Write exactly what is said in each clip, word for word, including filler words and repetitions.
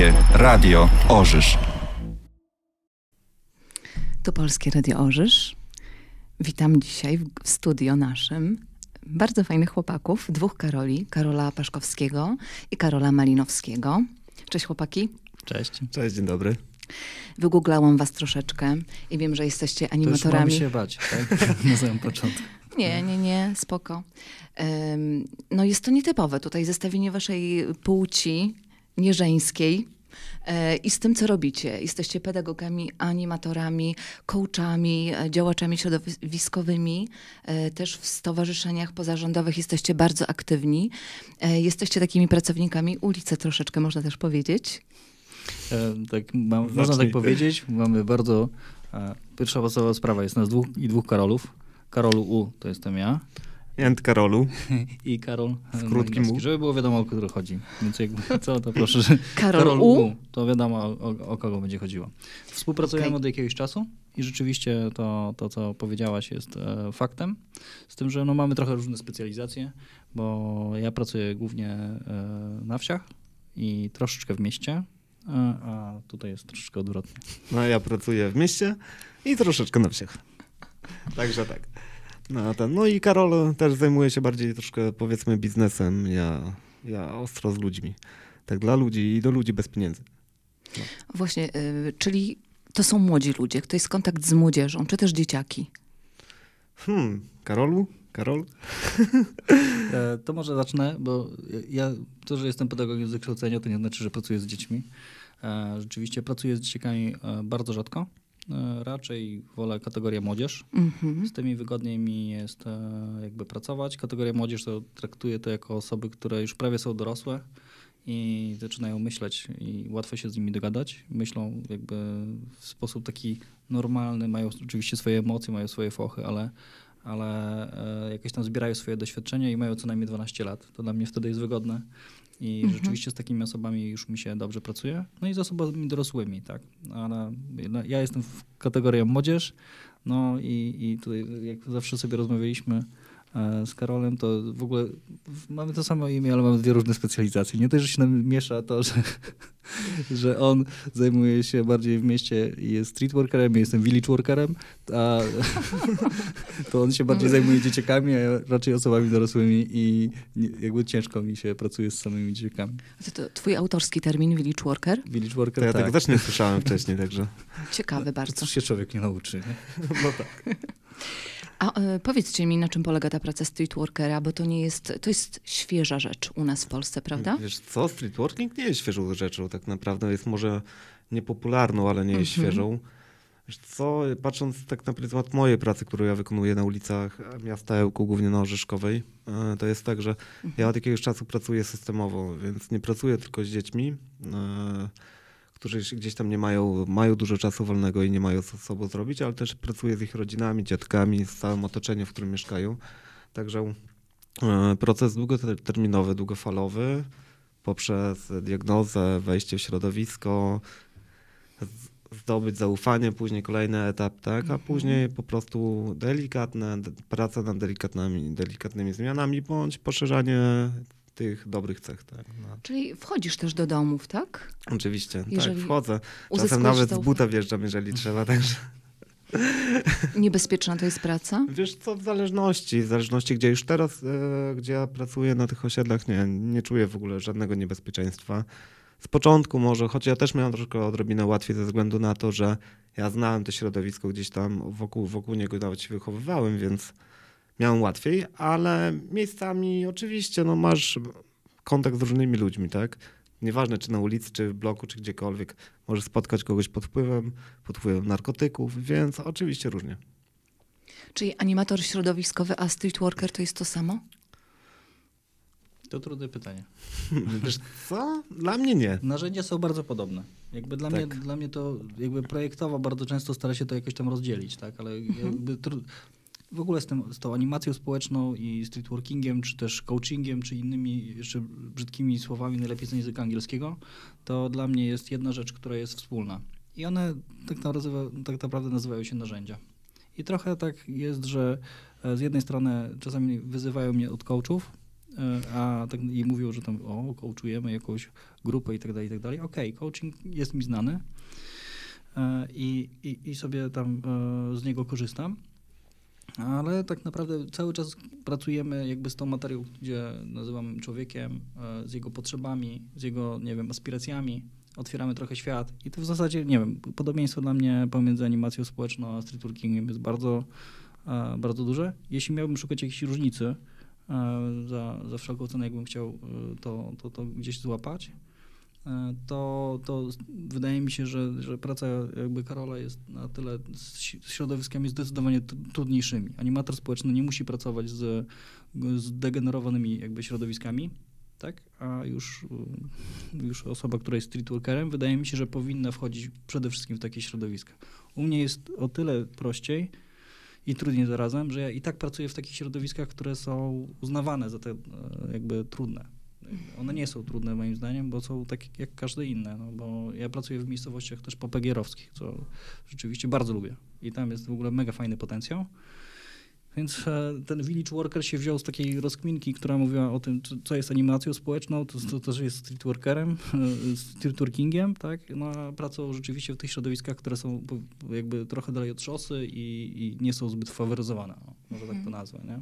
Polskie Radio Orzysz. Tu Polskie Radio Orzysz. Witam dzisiaj w studio naszym bardzo fajnych chłopaków, dwóch Karoli, Karola Paszkowskiego i Karola Malinowskiego. Cześć chłopaki. Cześć. Cześć, dzień dobry. Wygooglałam was troszeczkę i wiem, że jesteście animatorami. To już mamy się bać, tak? Na samym początku. Nie, nie, nie, spoko. Um, no jest to nietypowe tutaj zestawienie waszej płci nieżeńskiej e, i z tym, co robicie. Jesteście pedagogami, animatorami, coachami, e, działaczami środowiskowymi, e, też w stowarzyszeniach pozarządowych jesteście bardzo aktywni. E, jesteście takimi pracownikami ulicy troszeczkę, można też powiedzieć. E, tak, mam, można tak powiedzieć. Mamy bardzo... E, pierwsza podstawowa sprawa, jest nas dwóch i dwóch Karolów. Karolu U to jestem ja. And Karolu. I Karol z krótkim U. Żeby było wiadomo, o kogo chodzi. Więc jakby co, to proszę, że Karol, Karol U? U, to wiadomo, o, o kogo będzie chodziło. Współpracujemy okay. od jakiegoś czasu i rzeczywiście to, to co powiedziałaś, jest e, faktem. Z tym, że no, mamy trochę różne specjalizacje, bo ja pracuję głównie e, na wsiach i troszeczkę w mieście, a, a tutaj jest troszeczkę odwrotnie. No ja pracuję w mieście i troszeczkę na wsiach. Także tak. No, ten, no i Karol też zajmuje się bardziej troszkę, powiedzmy, biznesem. Ja, ja ostro z ludźmi. Tak dla ludzi i do ludzi bez pieniędzy. No. Właśnie, y, czyli to są młodzi ludzie, to jest kontakt z młodzieżą, czy też dzieciaki? Hmm, Karolu? Karol? E, to może zacznę, bo ja, to, że jestem pedagogiem z wykształcenia, to nie znaczy, że pracuję z dziećmi. E, rzeczywiście pracuję z dzieciakami e, bardzo rzadko. Raczej wolę kategorię młodzież. Mm-hmm. Z tymi wygodniej mi jest e, jakby pracować. Kategoria młodzież to traktuję to jako osoby, które już prawie są dorosłe i zaczynają myśleć i łatwo się z nimi dogadać. Myślą jakby w sposób taki normalny, mają oczywiście swoje emocje, mają swoje fochy, ale, ale e, jakieś tam zbierają swoje doświadczenia i mają co najmniej dwanaście lat. To dla mnie wtedy jest wygodne. I mhm. rzeczywiście z takimi osobami już mi się dobrze pracuje. No i z osobami dorosłymi, tak. Ale ja jestem w kategorii młodzież, no i, i tutaj jak zawsze sobie rozmawialiśmy e, z Karolem, to w ogóle mamy to samo imię, ale mamy dwie różne specjalizacje. Nie też, że się nam miesza to, że, że on zajmuje się bardziej w mieście i jest street workerem, ja jestem village workerem, a to on się bardziej zajmuje dzieciakami, a ja raczej osobami dorosłymi i jakby ciężko mi się pracuje z samymi dzieciakami. To, to twój autorski termin, village worker? Village worker, to ja tak. tego też nie słyszałem wcześniej, także... Ciekawe bardzo. To się człowiek nie nauczy, nie? No tak. A y, powiedzcie mi, na czym polega ta praca streetworkera, bo to nie jest, to jest świeża rzecz u nas w Polsce, prawda? Wiesz co, streetworking nie jest świeżą rzeczą, tak naprawdę jest może niepopularną, ale nie jest mm-hmm. świeżą. Wiesz co, patrząc tak na pryzmat mojej pracy, którą ja wykonuję na ulicach miasta Ełku, głównie na Orzeszkowej, to jest tak, że mm-hmm. ja od jakiegoś czasu pracuję systemowo, więc nie pracuję tylko z dziećmi, którzy gdzieś tam nie mają, mają dużo czasu wolnego i nie mają co z sobą zrobić, ale też pracuję z ich rodzinami, dziadkami, z całym otoczeniem, w którym mieszkają. Także proces długoterminowy, długofalowy, poprzez diagnozę, wejście w środowisko, zdobyć zaufanie, później kolejny etap, tak, a później po prostu delikatne, praca nad delikatnymi, delikatnymi zmianami, bądź poszerzanie tych dobrych cech. Tak, no. Czyli wchodzisz też do domów, tak? Oczywiście, jeżeli tak, wchodzę. Czasem nawet zauf- z buta wjeżdżam, jeżeli trzeba, także... Niebezpieczna to jest praca? Wiesz co, w zależności, w zależności gdzie już teraz, e, gdzie ja pracuję na tych osiedlach, nie, nie czuję w ogóle żadnego niebezpieczeństwa. Z początku może, choć ja też miałem troszkę odrobinę łatwiej ze względu na to, że ja znałem to środowisko gdzieś tam wokół, wokół niego, nawet się wychowywałem, więc miałem łatwiej, ale miejscami oczywiście no, masz kontakt z różnymi ludźmi, tak? Nieważne czy na ulicy, czy w bloku, czy gdziekolwiek. Możesz spotkać kogoś pod wpływem, pod wpływem narkotyków, więc oczywiście różnie. Czyli animator środowiskowy, a streetworker to jest to samo? To trudne pytanie. Wiesz co? Dla mnie nie. Narzędzia są bardzo podobne. Jakby dla, tak. mnie, dla mnie to jakby projektowo bardzo często stara się to jakoś tam rozdzielić, tak? Ale jakby tru... w ogóle z, tym, z tą animacją społeczną i streetworkingiem, czy też coachingiem, czy innymi jeszcze brzydkimi słowami, najlepiej z języka angielskiego, to dla mnie jest jedna rzecz, która jest wspólna. I one tak, nazywa, tak naprawdę nazywają się narzędzia. I trochę tak jest, że z jednej strony czasami wyzywają mnie od coachów, a tak i mówią, że tam o, coachujemy jakąś grupę i tak dalej, i tak dalej. Okej, coaching jest mi znany i, i, i sobie tam z niego korzystam, ale tak naprawdę cały czas pracujemy jakby z tą materią, gdzie nazywam człowiekiem, z jego potrzebami, z jego, nie wiem, aspiracjami, otwieramy trochę świat i to w zasadzie, nie wiem, podobieństwo dla mnie pomiędzy animacją społeczną a streetworkingiem jest bardzo, bardzo duże. Jeśli miałbym szukać jakiejś różnicy, za, za wszelką cenę, jakbym chciał to, to, to gdzieś złapać, to, to wydaje mi się, że, że praca jakby Karola jest na tyle z środowiskami zdecydowanie trudniejszymi. Animator społeczny nie musi pracować z, z degenerowanymi jakby środowiskami, tak? A już, już osoba, która jest streetworkerem, wydaje mi się, że powinna wchodzić przede wszystkim w takie środowiska. U mnie jest o tyle prościej i trudniej zarazem, że ja i tak pracuję w takich środowiskach, które są uznawane za te jakby trudne. One nie są trudne moim zdaniem, bo są takie jak każde inne, no bo ja pracuję w miejscowościach też popegierowskich, co rzeczywiście bardzo lubię i tam jest w ogóle mega fajny potencjał. Więc ten Village Worker się wziął z takiej rozkminki, która mówiła o tym, co jest animacją społeczną, to, to też jest streetworkerem, streetworkingiem, tak? No a pracą rzeczywiście w tych środowiskach, które są jakby trochę dalej od szosy i, i nie są zbyt faworyzowane, no, może tak to nazwę, nie?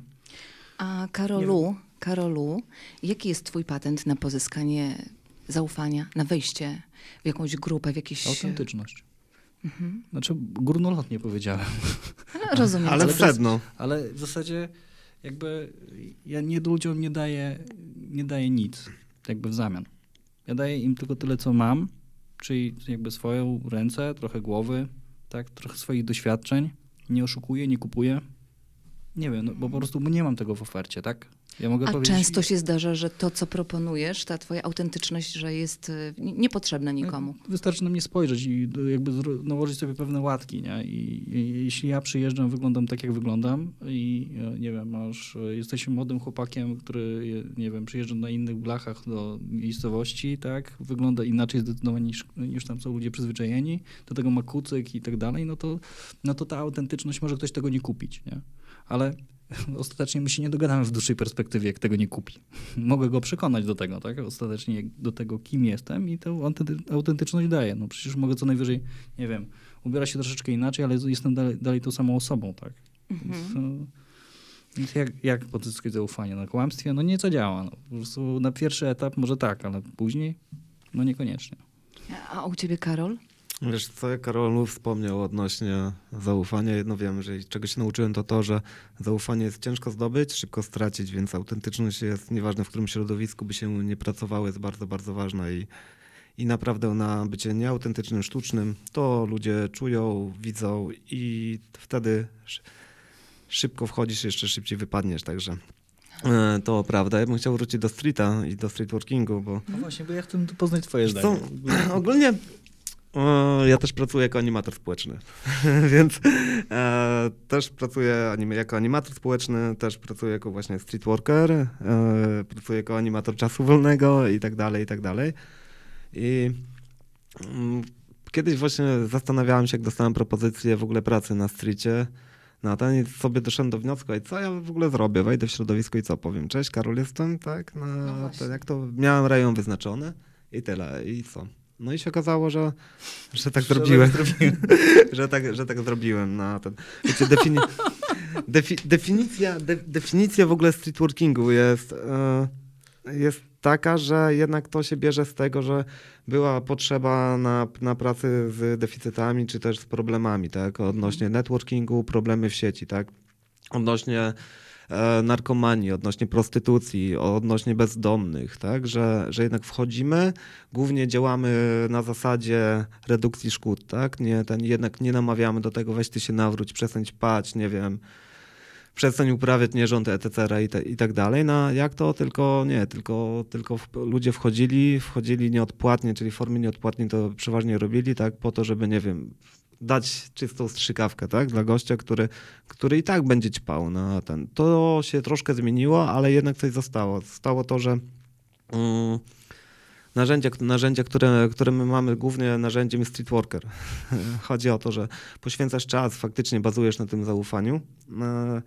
A Karolu, Karolu, jaki jest twój patent na pozyskanie zaufania, na wejście w jakąś grupę, w jakieś... Autentyczność. Mhm. Znaczy górnolotnie powiedziałem. Rozumiem. Ale Ale sedno. Ale w zasadzie jakby ja nie ludziom nie daję, nie daję nic jakby w zamian. Ja daję im tylko tyle, co mam, czyli jakby swoją ręce, trochę głowy, tak, trochę swoich doświadczeń. Nie oszukuję, nie kupuję. Nie wiem, no, bo po prostu nie mam tego w ofercie, tak? Ja mogę A powiedzieć, często się zdarza, że to, co proponujesz, ta twoja autentyczność, że jest y, niepotrzebna nikomu. Wystarczy na mnie spojrzeć i jakby zro- nałożyć sobie pewne łatki, nie? I, I jeśli ja przyjeżdżam, wyglądam tak, jak wyglądam i nie wiem, masz, jesteś młodym chłopakiem, który, nie wiem, przyjeżdża na innych blachach do miejscowości, tak? Wygląda inaczej zdecydowanie niż, niż tam są ludzie przyzwyczajeni, do tego ma kucyk i tak dalej, no to, no to ta autentyczność, może ktoś tego nie kupić, nie? Ale ostatecznie my się nie dogadamy w dłuższej perspektywie, jak tego nie kupi. Mogę go przekonać do tego, tak? Ostatecznie do tego, kim jestem i tę autentyczność daję. No przecież mogę co najwyżej, nie wiem, ubierać się troszeczkę inaczej, ale jestem dalej, dalej tą samą osobą, tak? Mhm. Więc, no, więc jak, jak pozyskać zaufanie? Na kłamstwie? No nie zadziała. No, po prostu na pierwszy etap może tak, ale później no niekoniecznie. A u ciebie, Karol? Wiesz co, jak Karol wspomniał odnośnie zaufania, jedno wiem, że czego się nauczyłem, to to, że zaufanie jest ciężko zdobyć, szybko stracić, więc autentyczność jest, nieważne w którym środowisku by się nie pracowało, jest bardzo, bardzo ważna i, i naprawdę na bycie nieautentycznym, sztucznym, to ludzie czują, widzą i wtedy szybko wchodzisz, jeszcze szybciej wypadniesz, także to prawda. Ja bym chciał wrócić do streeta i do streetworkingu, bo... No właśnie, bo ja chcę poznać twoje zdanie. Co, ogólnie... O, ja też pracuję jako animator społeczny, więc e, też pracuję anim jako animator społeczny, też pracuję jako właśnie streetworker, e, pracuję jako animator czasu wolnego i tak dalej, i tak dalej. I mm, kiedyś właśnie zastanawiałem się, jak dostałem propozycję w ogóle pracy na streecie, na ten i sobie doszedłem do wniosku, i co ja w ogóle zrobię, wejdę w środowisko i co powiem, cześć, Karol jestem, tak, na, No to, jak to, miałem rejon wyznaczony i tyle, i co. No i się okazało, że, że tak zrobiłem, że, tak, że tak zrobiłem. Na ten. Wiecie, defini defi definicja, de definicja w ogóle streetworkingu jest, yy, jest taka, że jednak to się bierze z tego, że była potrzeba na, na pracy z deficytami, czy też z problemami, tak, odnośnie networkingu, problemy w sieci, tak, odnośnie narkomanii, odnośnie prostytucji, odnośnie bezdomnych, tak, że, że jednak wchodzimy, głównie działamy na zasadzie redukcji szkód, tak, nie, ten, jednak nie namawiamy do tego, weź ty się nawróć, przestań ćpać, nie wiem, przestań uprawiać nierząd, et cetera i, te, i tak dalej, no jak to, tylko nie, tylko, tylko w, ludzie wchodzili, wchodzili nieodpłatnie, czyli w formie nieodpłatnej to przeważnie robili, tak, po to, żeby, nie wiem, dać czystą strzykawkę, tak, dla gościa, który, który i tak będzie ćpał na ten. To się troszkę zmieniło, ale jednak coś zostało. Zostało to, że um, narzędzia, narzędzia które, które my mamy, głównie narzędziem jest streetworker. Chodzi o to, że poświęcasz czas, faktycznie bazujesz na tym zaufaniu.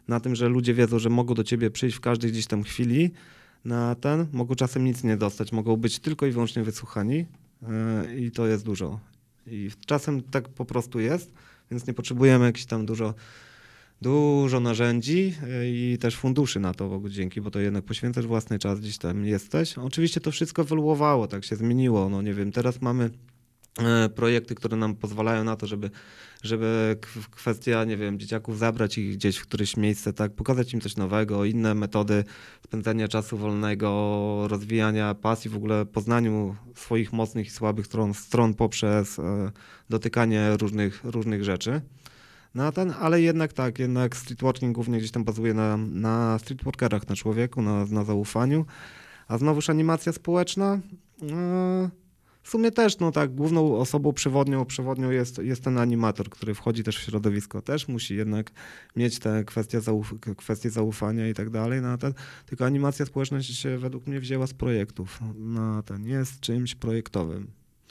na tym, że ludzie wiedzą, że mogą do ciebie przyjść w każdej gdzieś tam chwili na ten, mogą czasem nic nie dostać, mogą być tylko i wyłącznie wysłuchani yy, i to jest dużo. I czasem tak po prostu jest, więc nie potrzebujemy jakichś tam dużo dużo narzędzi i też funduszy na to, Bogu dzięki, bo to jednak poświęcasz własny czas, gdzieś tam jesteś. Oczywiście to wszystko ewoluowało, tak się zmieniło, no nie wiem, teraz mamy projekty, które nam pozwalają na to, żeby, żeby kwestia, nie wiem, dzieciaków zabrać ich gdzieś w któreś miejsce, tak, pokazać im coś nowego, inne metody spędzania czasu wolnego, rozwijania pasji, w ogóle poznaniu swoich mocnych i słabych stron, stron poprzez dotykanie różnych, różnych rzeczy. Na ten, ale jednak tak, jednak streetworking głównie gdzieś tam bazuje na, na streetworkerach, na człowieku, na, na zaufaniu, a znowuż animacja społeczna, no, w sumie też, no tak, główną osobą przewodnią, przewodnią jest, jest ten animator, który wchodzi też w środowisko, też musi jednak mieć te kwestie, zauf- kwestie zaufania i tak dalej, na ten, tylko animacja społeczna się według mnie wzięła z projektów, na ten, jest czymś projektowym,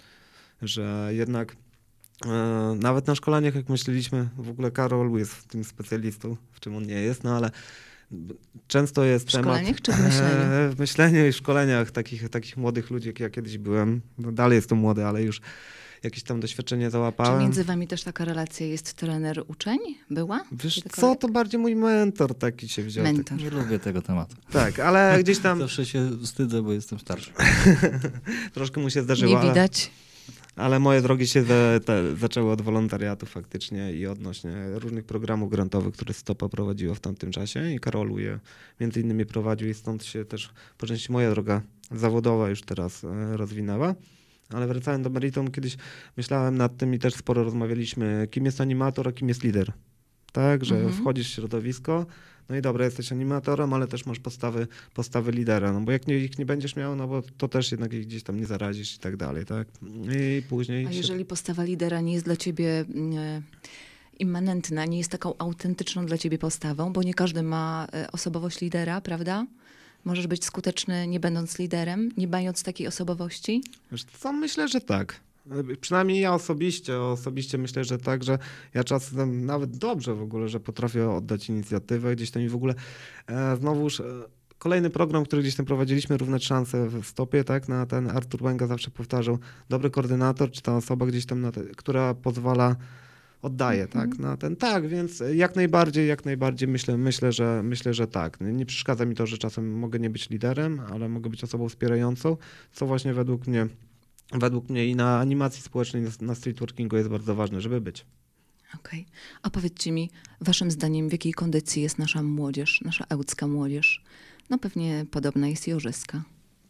że jednak nawet na szkoleniach, jak myśleliśmy, w ogóle Karol jest w tym specjalistą, w czym on nie jest, no ale często jest w temat... W szkoleniach czy w myśleniu? W myśleniu i szkoleniach takich, takich młodych ludzi, jak ja kiedyś byłem. No dalej jestem młody, ale już jakieś tam doświadczenie załapałem. Czy między wami też taka relacja jest trener-uczeń? Była? Wiesz taka... co, to bardziej mój mentor taki się wziął. Mentor. Tak. Nie lubię tego tematu. Tak, ale gdzieś tam... Zawsze się wstydzę, bo jestem starszy. Troszkę mu się zdarzyło, Nie widać. Ale... Ale moje drogi się te, te, zaczęły od wolontariatu faktycznie i odnośnie różnych programów grantowych, które Stopa prowadziło w tamtym czasie i Karolu je między innymi prowadził i stąd się też po części moja droga zawodowa już teraz rozwinęła. Ale wracając do meritum, kiedyś myślałem nad tym i też sporo rozmawialiśmy, kim jest animator, a kim jest lider. Tak, że mhm. wchodzisz w środowisko, no i dobra, jesteś animatorem, ale też masz postawy, postawy lidera, no bo jak nie, ich nie będziesz miał, no bo to też jednak ich gdzieś tam nie zarazisz i tak dalej, tak? I później... A się... jeżeli postawa lidera nie jest dla ciebie e, immanentna, nie jest taką autentyczną dla ciebie postawą, bo nie każdy ma e, osobowość lidera, prawda? Możesz być skuteczny nie będąc liderem, nie mając takiej osobowości? Wiesz co, myślę, że tak. Przynajmniej ja osobiście, osobiście myślę, że tak, że ja czasem nawet dobrze w ogóle, że potrafię oddać inicjatywę, gdzieś tam i w ogóle e, znowuż e, kolejny program, który gdzieś tam prowadziliśmy, Równe Szanse w Stopie, tak, na ten Artur Łęga zawsze powtarzał, dobry koordynator, czy ta osoba gdzieś tam, na te, która pozwala, oddaje, mm-hmm. tak, na ten, tak, więc jak najbardziej, jak najbardziej myślę, myślę, że, myślę, że tak. Nie przeszkadza mi to, że czasem mogę nie być liderem, ale mogę być osobą wspierającą, co właśnie według mnie Według mnie i na animacji społecznej, na streetworkingu jest bardzo ważne, żeby być. Okej. Okay. A powiedzcie mi, waszym zdaniem, w jakiej kondycji jest nasza młodzież, nasza ełcka młodzież? No pewnie podobna jest jorzyska.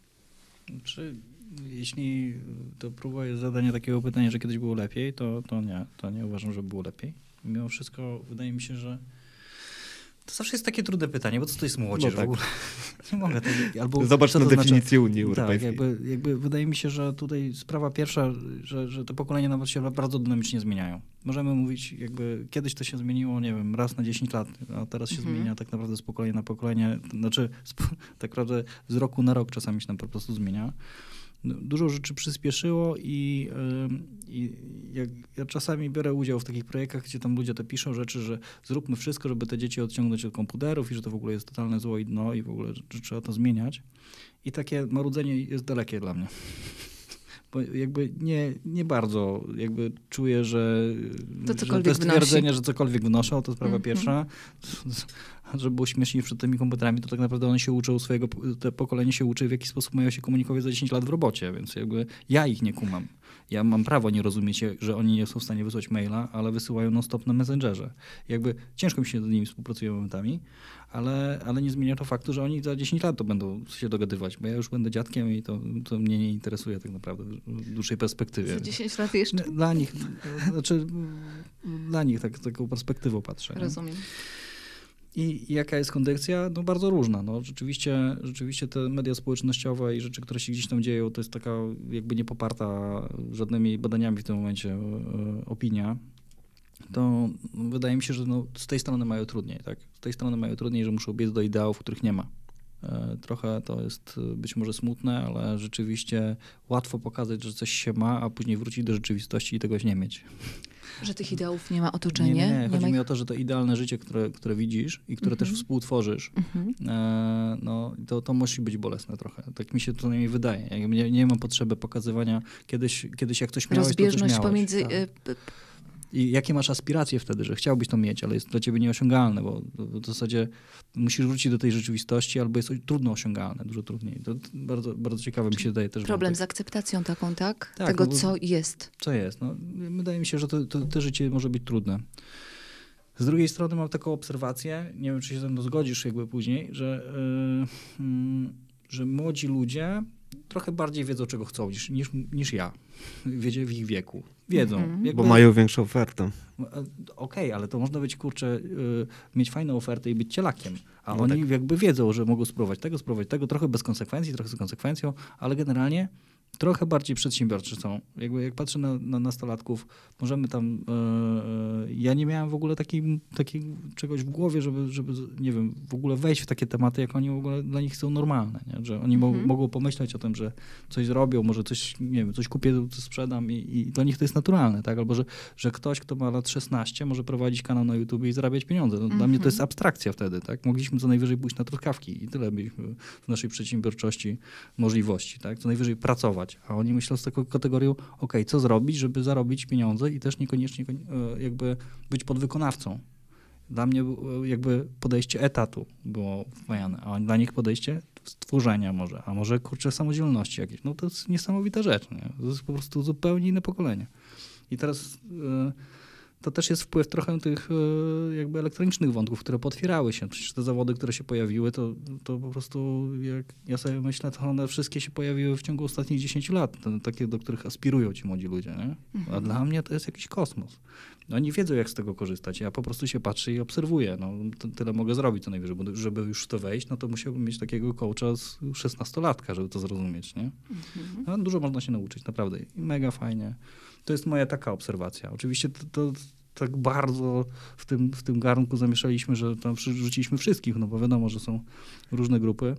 Czy jeśli to próba jest zadania takiego pytania, że kiedyś było lepiej, to, to nie, to nie uważam, że było lepiej. Mimo wszystko wydaje mi się, że to zawsze jest takie trudne pytanie, bo co to jest młodzież no tak. w ogóle? Nie mogę tak, albo zobacz na definicję znaczy? Unii Europejskiej. Tak, jakby, jakby wydaje mi się, że tutaj sprawa pierwsza, że, że te pokolenia nawet się bardzo dynamicznie zmieniają. Możemy mówić, jakby kiedyś to się zmieniło, nie wiem, raz na dziesięć lat, a teraz się mhm. zmienia tak naprawdę z pokolenia na pokolenie, znaczy tak naprawdę z roku na rok czasami się nam po prostu zmienia. Dużo rzeczy przyspieszyło i, i jak ja czasami biorę udział w takich projektach, gdzie tam ludzie te piszą rzeczy, że zróbmy wszystko, żeby te dzieci odciągnąć od komputerów i że to w ogóle jest totalne zło i dno i w ogóle, że trzeba to zmieniać. I takie marudzenie jest dalekie dla mnie. Bo jakby nie, nie bardzo jakby czuję, że to, że te stwierdzenia, wnosi. że cokolwiek wnoszą, to sprawa mm-hmm. pierwsza. Żeby było śmieszniej przed tymi komputerami, to tak naprawdę one się uczą swojego, te pokolenie się uczy, w jaki sposób mają się komunikować za dziesięć lat w robocie, więc jakby ja ich nie kumam. Ja mam prawo nie rozumieć, że oni nie są w stanie wysłać maila, ale wysyłają non-stop na Messengerze. Jakby ciężko mi się z nimi współpracuje momentami, ale, ale nie zmienia to faktu, że oni za dziesięć lat to będą się dogadywać, bo ja już będę dziadkiem i to, to mnie nie interesuje tak naprawdę w dłuższej perspektywie. Za dziesięć lat jeszcze? Dla nich, znaczy dla nich tak, taką perspektywą patrzę. Rozumiem. Nie? I jaka jest kondycja? No bardzo różna. No, rzeczywiście, rzeczywiście te media społecznościowe i rzeczy, które się gdzieś tam dzieją, to jest taka jakby niepoparta żadnymi badaniami w tym momencie e, opinia. To wydaje mi się, że no, z tej strony mają trudniej. Tak? Z tej strony mają trudniej, że muszą biec do ideałów, których nie ma. Trochę to jest być może smutne, ale rzeczywiście łatwo pokazać, że coś się ma, a później wrócić do rzeczywistości i tegoś nie mieć. Że tych ideałów nie ma otoczenie? Nie, nie, nie. nie Chodzi ma... mi o to, że to idealne życie, które, które widzisz i które mm-hmm. też współtworzysz, mm-hmm. e, no, to, to musi być bolesne trochę. Tak mi się to najmniej wydaje. Ja nie, nie mam potrzeby pokazywania kiedyś, kiedyś jak coś miałeś, rozbieżność to coś miałeś. Pomiędzy... Tak. I jakie masz aspiracje wtedy, że chciałbyś to mieć, ale jest dla ciebie nieosiągalne, bo w zasadzie musisz wrócić do tej rzeczywistości, albo jest trudno osiągalne, dużo trudniej. To bardzo, bardzo ciekawe mi się wydaje też. Problem wątek. z akceptacją taką, tak? tak Tego, no, co jest. Co jest. No, wydaje mi się, że to, to, to życie może być trudne. Z drugiej strony mam taką obserwację, nie wiem, czy się ze mną zgodzisz jakby później, że, yy, yy, że młodzi ludzie trochę bardziej wiedzą, czego chcą niż, niż, niż ja. Wiedzie w ich wieku. Wiedzą. Mhm. Jakby, Bo mają większą ofertę. Okej, okay, ale to można być, kurczę, yy, mieć fajną ofertę i być cielakiem. A no oni tak. jakby wiedzą, że mogą spróbować tego, spróbować tego, trochę bez konsekwencji, trochę z konsekwencją, ale generalnie trochę bardziej przedsiębiorczy są. Jakby jak patrzę na, na nastolatków, możemy tam... Yy, ja nie miałem w ogóle takiej, takiej czegoś w głowie, żeby, żeby, nie wiem, w ogóle wejść w takie tematy, jak oni w ogóle dla nich są normalne. Nie? Że oni mhm. mo- mogą pomyśleć o tym, że coś zrobią, może coś, nie wiem, coś kupię, to sprzedam i, i dla nich to jest naturalne, tak? Albo, że, że ktoś, kto ma lat szesnaście, może prowadzić kanał na YouTube i zarabiać pieniądze. No, mhm. Dla mnie to jest abstrakcja wtedy, tak? Mogliśmy co najwyżej pójść na truskawki i tyle mieliśmy w naszej przedsiębiorczości możliwości, tak? Co najwyżej pracować. A oni myślą z taką kategorią, ok, co zrobić, żeby zarobić pieniądze i też niekoniecznie jakby być podwykonawcą. Dla mnie jakby podejście etatu było fajne, a dla nich podejście stworzenia może, a może kurczę samodzielności jakieś. No to jest niesamowita rzecz, nie? To jest po prostu zupełnie inne pokolenie. I teraz to też jest wpływ trochę tych jakby elektronicznych wątków, które potwierały się. Przecież te zawody, które się pojawiły, to, to po prostu, jak ja sobie myślę, to one wszystkie się pojawiły w ciągu ostatnich dziesięciu lat. To, takie, do których aspirują ci młodzi ludzie. Nie? Mhm. A dla mnie to jest jakiś kosmos. Oni wiedzą, jak z tego korzystać. Ja po prostu się patrzę i obserwuję. No, to, tyle mogę zrobić co najwyżej, bo żeby już w to wejść, no to musiałbym mieć takiego coacha z szesnastolatka, żeby to zrozumieć. Nie? Mhm. No, dużo można się nauczyć, naprawdę. I mega fajnie. To jest moja taka obserwacja. Oczywiście to, to tak bardzo w tym, w tym garnku zamieszaliśmy, że tam rzuciliśmy wszystkich, no bo wiadomo, że są różne grupy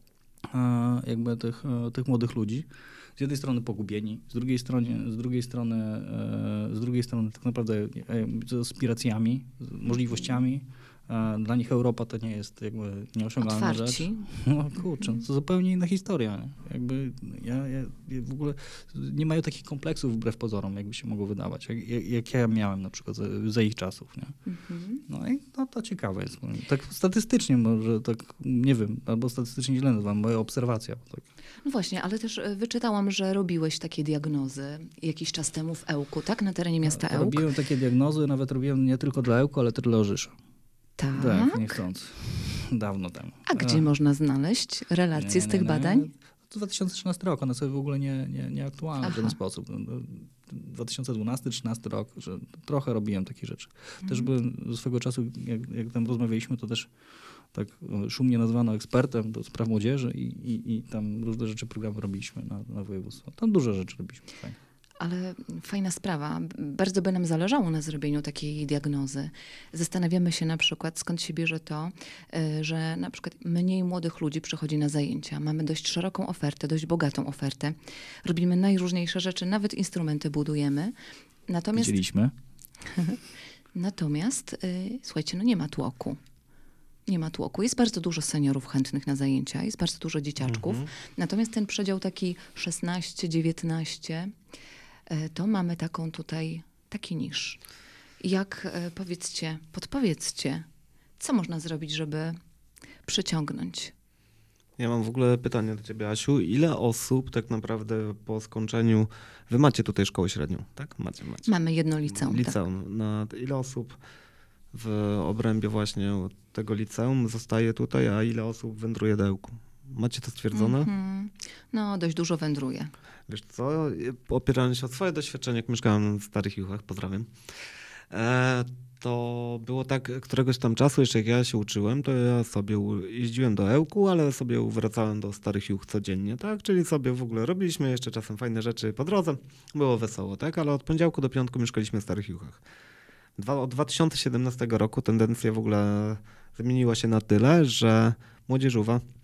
e, jakby tych, e, tych młodych ludzi. Z jednej strony pogubieni, z drugiej strony, z drugiej strony, e, z drugiej strony tak naprawdę e, z aspiracjami, z możliwościami. Dla nich Europa to nie jest jakby nieosiągalna Otwarci. rzecz. No kurczę, to zupełnie inna historia. Nie? Jakby ja, ja w ogóle nie mają takich kompleksów wbrew pozorom, jakby się mogło wydawać, jak, jak ja miałem na przykład za, za ich czasów. Nie? Mhm. No i no, to ciekawe jest. Tak statystycznie może, tak nie wiem, albo statystycznie źle nazywam, moja obserwacja. Tak. No właśnie, ale też wyczytałam, że robiłeś takie diagnozy jakiś czas temu w Ełku, tak? Na terenie miasta Ełk. Robiłem takie diagnozy, nawet robiłem nie tylko dla Ełku, ale też dla Orzysza. Tak? Tak, niechcący. Dawno temu. A gdzie A. można znaleźć relacje nie, z tych nie, badań? To dwa tysiące trzynasty rok, one są w ogóle nie, nie, nie aktualne Aha. w żaden sposób. dwa tysiące dwunasty trzynasty rok, że trochę robiłem takich rzeczy. Mhm. Też byłem ze swego czasu, jak, jak tam rozmawialiśmy, to też tak szumnie nazwano ekspertem do spraw młodzieży i, i, i tam różne rzeczy, programy robiliśmy na, na województwo. Tam dużo rzeczy robiliśmy. Fajnie. Ale fajna sprawa. Bardzo by nam zależało na zrobieniu takiej diagnozy. Zastanawiamy się na przykład, skąd się bierze to, że na przykład mniej młodych ludzi przychodzi na zajęcia. Mamy dość szeroką ofertę, dość bogatą ofertę. Robimy najróżniejsze rzeczy, nawet instrumenty budujemy. Natomiast, Widzieliśmy. Natomiast, słuchajcie, no nie ma tłoku. Nie ma tłoku. Jest bardzo dużo seniorów chętnych na zajęcia, jest bardzo dużo dzieciaczków. Mhm. Natomiast ten przedział taki szesnaście dziewiętnaście, to mamy taką tutaj, taki nisz. Jak, powiedzcie, podpowiedzcie, co można zrobić, żeby przyciągnąć? Ja mam w ogóle pytanie do ciebie, Asiu. Ile osób tak naprawdę po skończeniu, wy macie tutaj szkołę średnią, tak? Macie, macie. Mamy jedno liceum. Liceum. Tak. Na ile osób w obrębie właśnie tego liceum zostaje tutaj, a ile osób wędruje do Ełku? Macie to stwierdzone? Mm-hmm. No, dość dużo wędruje. Wiesz co, opierając się o swoje doświadczenie, jak mieszkałem w Starych Juchach, pozdrawiam, e, to było tak, któregoś tam czasu, jeszcze jak ja się uczyłem, to ja sobie jeździłem do Ełku, ale sobie wracałem do Starych Juch codziennie, tak? Czyli sobie w ogóle robiliśmy jeszcze czasem fajne rzeczy po drodze, było wesoło, tak? Ale od poniedziałku do piątku mieszkaliśmy w Starych Juchach. Dwa, od dwa tysiące siedemnastego roku tendencja w ogóle zmieniła się na tyle, że młodzieżówa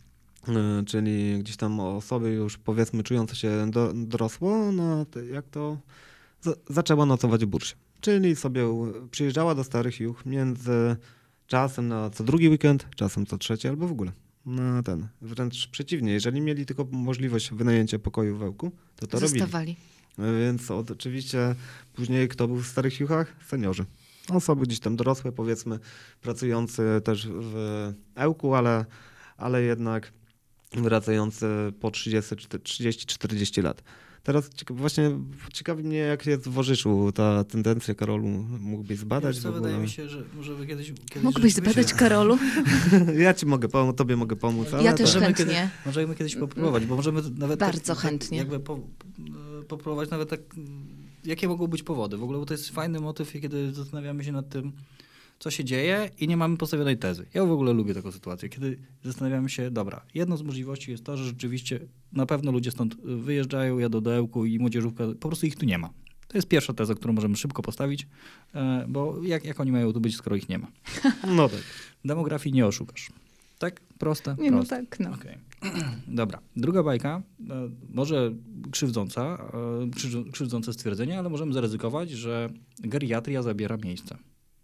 y, czyli gdzieś tam osoby już powiedzmy czujące się do, dorosło, no to jak to z, zaczęła nocować w bursie. Czyli sobie u- przyjeżdżała do Starych Juch między czasem na co drugi weekend, czasem co trzeci albo w ogóle. No ten, wręcz przeciwnie, jeżeli mieli tylko możliwość wynajęcia pokoju w Ełku, to to robili. Zostawali. Więc od, oczywiście później kto był w Starych Juchach? Seniorzy. Osoby gdzieś tam dorosłe, powiedzmy, pracujące też w Ełku, ale, ale jednak wracający po trzydzieści czterdzieści lat. Teraz cieka- właśnie ciekawi mnie, jak jest w Worzyszu ta tendencja, Karolu, mógłbyś zbadać Wiesz w co, ogóle. wydaje mi się, że możemy kiedyś... kiedyś Mógłbyś rzeczywiście- zbadać, Karolu? Ja ci mogę pomóc, tobie mogę pomóc. Ale Ja też tak. Możemy chętnie. Kiedyś, możemy kiedyś popróbować, bo możemy nawet... Bardzo tak, chętnie. Tak jakby po, popróbować nawet tak, jakie mogą być powody. W ogóle, bo to jest fajny motyw, kiedy zastanawiamy się nad tym, co się dzieje i nie mamy postawionej tezy. Ja w ogóle lubię taką sytuację, kiedy zastanawiamy się, dobra, jedną z możliwości jest to, że rzeczywiście na pewno ludzie stąd wyjeżdżają, jadą do Ełku i młodzieżówka, po prostu ich tu nie ma. To jest pierwsza teza, którą możemy szybko postawić, e, bo jak, jak oni mają tu być, skoro ich nie ma? No tak. Demografii nie oszukasz. Tak? Proste? Nie, no Proste. tak, no. Okej. Dobra. Druga bajka, e, może krzywdząca, e, krzywdzące krzywdzące stwierdzenie, ale możemy zaryzykować, że geriatria zabiera miejsce.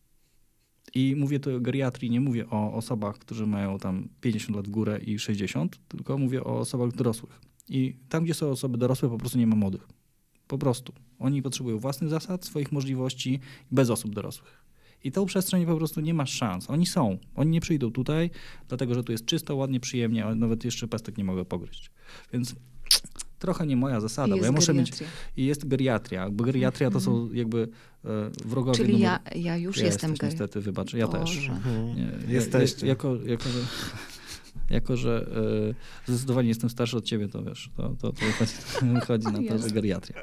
I mówię tu o geriatrii, nie mówię o osobach, którzy mają tam pięćdziesiąt lat w górę i sześćdziesiąt, tylko mówię o osobach dorosłych. I tam, gdzie są osoby dorosłe, po prostu nie ma młodych. Po prostu. Oni potrzebują własnych zasad, swoich możliwości bez osób dorosłych. I tą przestrzeń po prostu nie ma szans. Oni są. Oni nie przyjdą tutaj, dlatego że tu jest czysto, ładnie, przyjemnie, a nawet jeszcze pestek nie mogę pogryźć. Więc trochę nie moja zasada, I bo jest ja muszę mieć... geriatria. I jest geriatria, bo geriatria to są jakby e, wrogowie Czyli numer... ja, ja już Ja jestem jesteś, gej. niestety, wybacz, ja też. Boże. Mhm. Nie, ja- Jesteście. Ja, jako, jako, że, jako, że e, zdecydowanie jestem starszy od ciebie, to wiesz, to, to, to wychodzi, wychodzi na to, że Jezu. geriatria.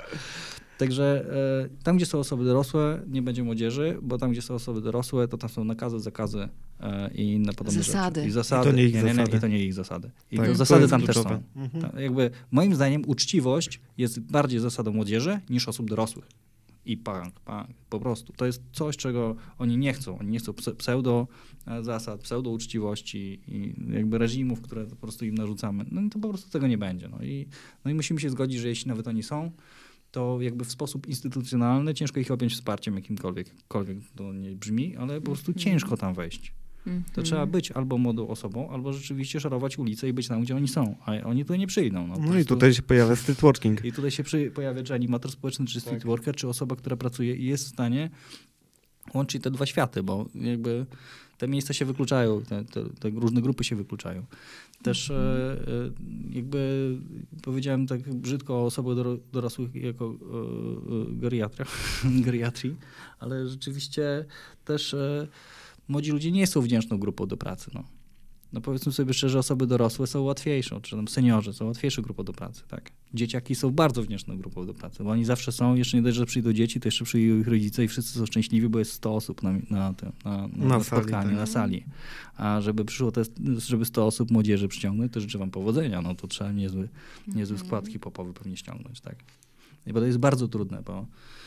Także e, tam, gdzie są osoby dorosłe, nie będzie młodzieży, bo tam, gdzie są osoby dorosłe, to tam są nakazy, zakazy e, i inne podobne Zasady. rzeczy. I zasady. I to nie ich nie, nie, zasady. I to nie ich zasady. I Tak, to to zasady jest tam też kluczowe. są. Mhm. Tak, jakby moim zdaniem uczciwość jest bardziej zasadą młodzieży niż osób dorosłych. I punk, punk, po prostu. To jest coś, czego oni nie chcą. Oni nie chcą pse- pseudo e, zasad, pseudo uczciwości i jakby reżimów, które po prostu im narzucamy. No to po prostu tego nie będzie. No i, no i musimy się zgodzić, że jeśli nawet oni są, to jakby w sposób instytucjonalny ciężko ich objąć wsparciem jakimkolwiek. Jakkolwiek to nie brzmi, ale po prostu ciężko tam wejść. Mhm. To trzeba być albo młodą osobą, albo rzeczywiście szorować ulicę i być tam, gdzie oni są. A oni tutaj nie przyjdą. No, po No i prostu- tutaj się pojawia streetworking. i tutaj się przy, pojawia czy animator społeczny, czy street worker, czy osoba, która pracuje i jest w stanie łączyć te dwa światy, bo jakby te miejsca się wykluczają, te, te, te różne grupy się wykluczają. Też e, e, jakby powiedziałem tak brzydko o osobach doro, dorosłych jako e, e, geriatra, geriatrii, ale rzeczywiście też e, młodzi ludzie nie są wdzięczną grupą do pracy. No. No powiedzmy sobie szczerze, osoby dorosłe są łatwiejszą, czy tam seniorzy są łatwiejszą grupą do pracy, tak. Dzieciaki są bardzo wdzięczną grupą do pracy, bo oni zawsze są, jeszcze nie dość, że przyjdą dzieci, to jeszcze przyjdą ich rodzice i wszyscy są szczęśliwi, bo jest sto osób na, na, tym, na, na, Na na sali, spotkaniu, tak. na sali. A żeby przyszło te, żeby sto osób młodzieży przyciągnąć, to życzę wam powodzenia, no to trzeba niezły, niezły skład hip-hopowy pewnie ściągnąć, tak. I bo to jest bardzo trudne, bo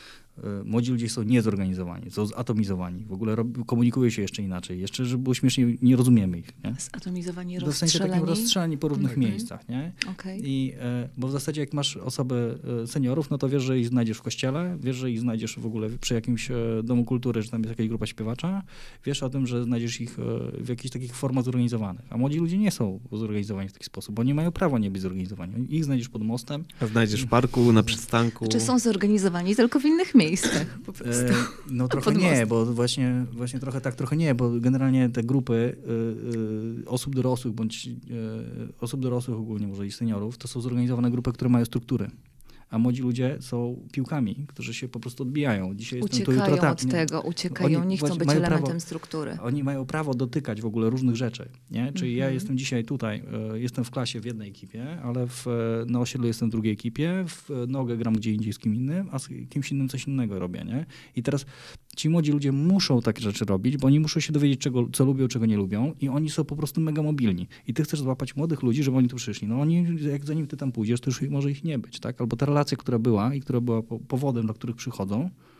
y, młodzi ludzie są niezorganizowani, są zatomizowani, w ogóle rob, komunikują się jeszcze inaczej. Jeszcze, żeby było śmiesznie, nie rozumiemy ich. Nie? Zatomizowani, W sensie takim rozstrzelani. rozstrzelani po różnych Mhm. miejscach, nie? Okej. I, e, bo w zasadzie jak masz osoby e, seniorów, no to wiesz, że ich znajdziesz w kościele, wiesz, że ich znajdziesz w ogóle przy jakimś e, domu kultury, że tam jest jakaś grupa śpiewacza, wiesz o tym, że znajdziesz ich e, w jakichś takich formach zorganizowanych. A młodzi ludzie nie są zorganizowani w taki sposób, bo nie mają prawa nie być zorganizowani. Ich znajdziesz pod mostem. Znajdziesz w parku, na przystanku. Czy są zorganizowani tylko w innych miejscach po prostu? E, no trochę Pod nie, mostem. bo właśnie, właśnie trochę tak, trochę nie, bo generalnie te grupy y, y, osób dorosłych bądź y, osób dorosłych ogólnie, może i seniorów, to są zorganizowane grupy, które mają struktury. A młodzi ludzie są piłkami, którzy się po prostu odbijają. Dzisiaj jestem tu, Uciekają jutro tam. od Nie? tego, uciekają, Oni nie chcą właśnie być mają elementem prawo- struktury. Oni mają prawo dotykać w ogóle różnych rzeczy. Nie? Czyli ja Mhm. jestem dzisiaj tutaj, e, jestem w klasie w jednej ekipie, ale w, e, na osiedlu jestem w drugiej ekipie, w e, nogę gram gdzie indziej z kim innym, a z kimś innym coś innego robię. Nie? I teraz ci młodzi ludzie muszą takie rzeczy robić, bo oni muszą się dowiedzieć, czego, co lubią, czego nie lubią i oni są po prostu mega mobilni. I ty chcesz złapać młodych ludzi, żeby oni tu przyszli. No oni, jak zanim ty tam pójdziesz, to już może ich nie być. Tak? Albo ta relacja, która była i która była po- powodem, dla których przychodzą,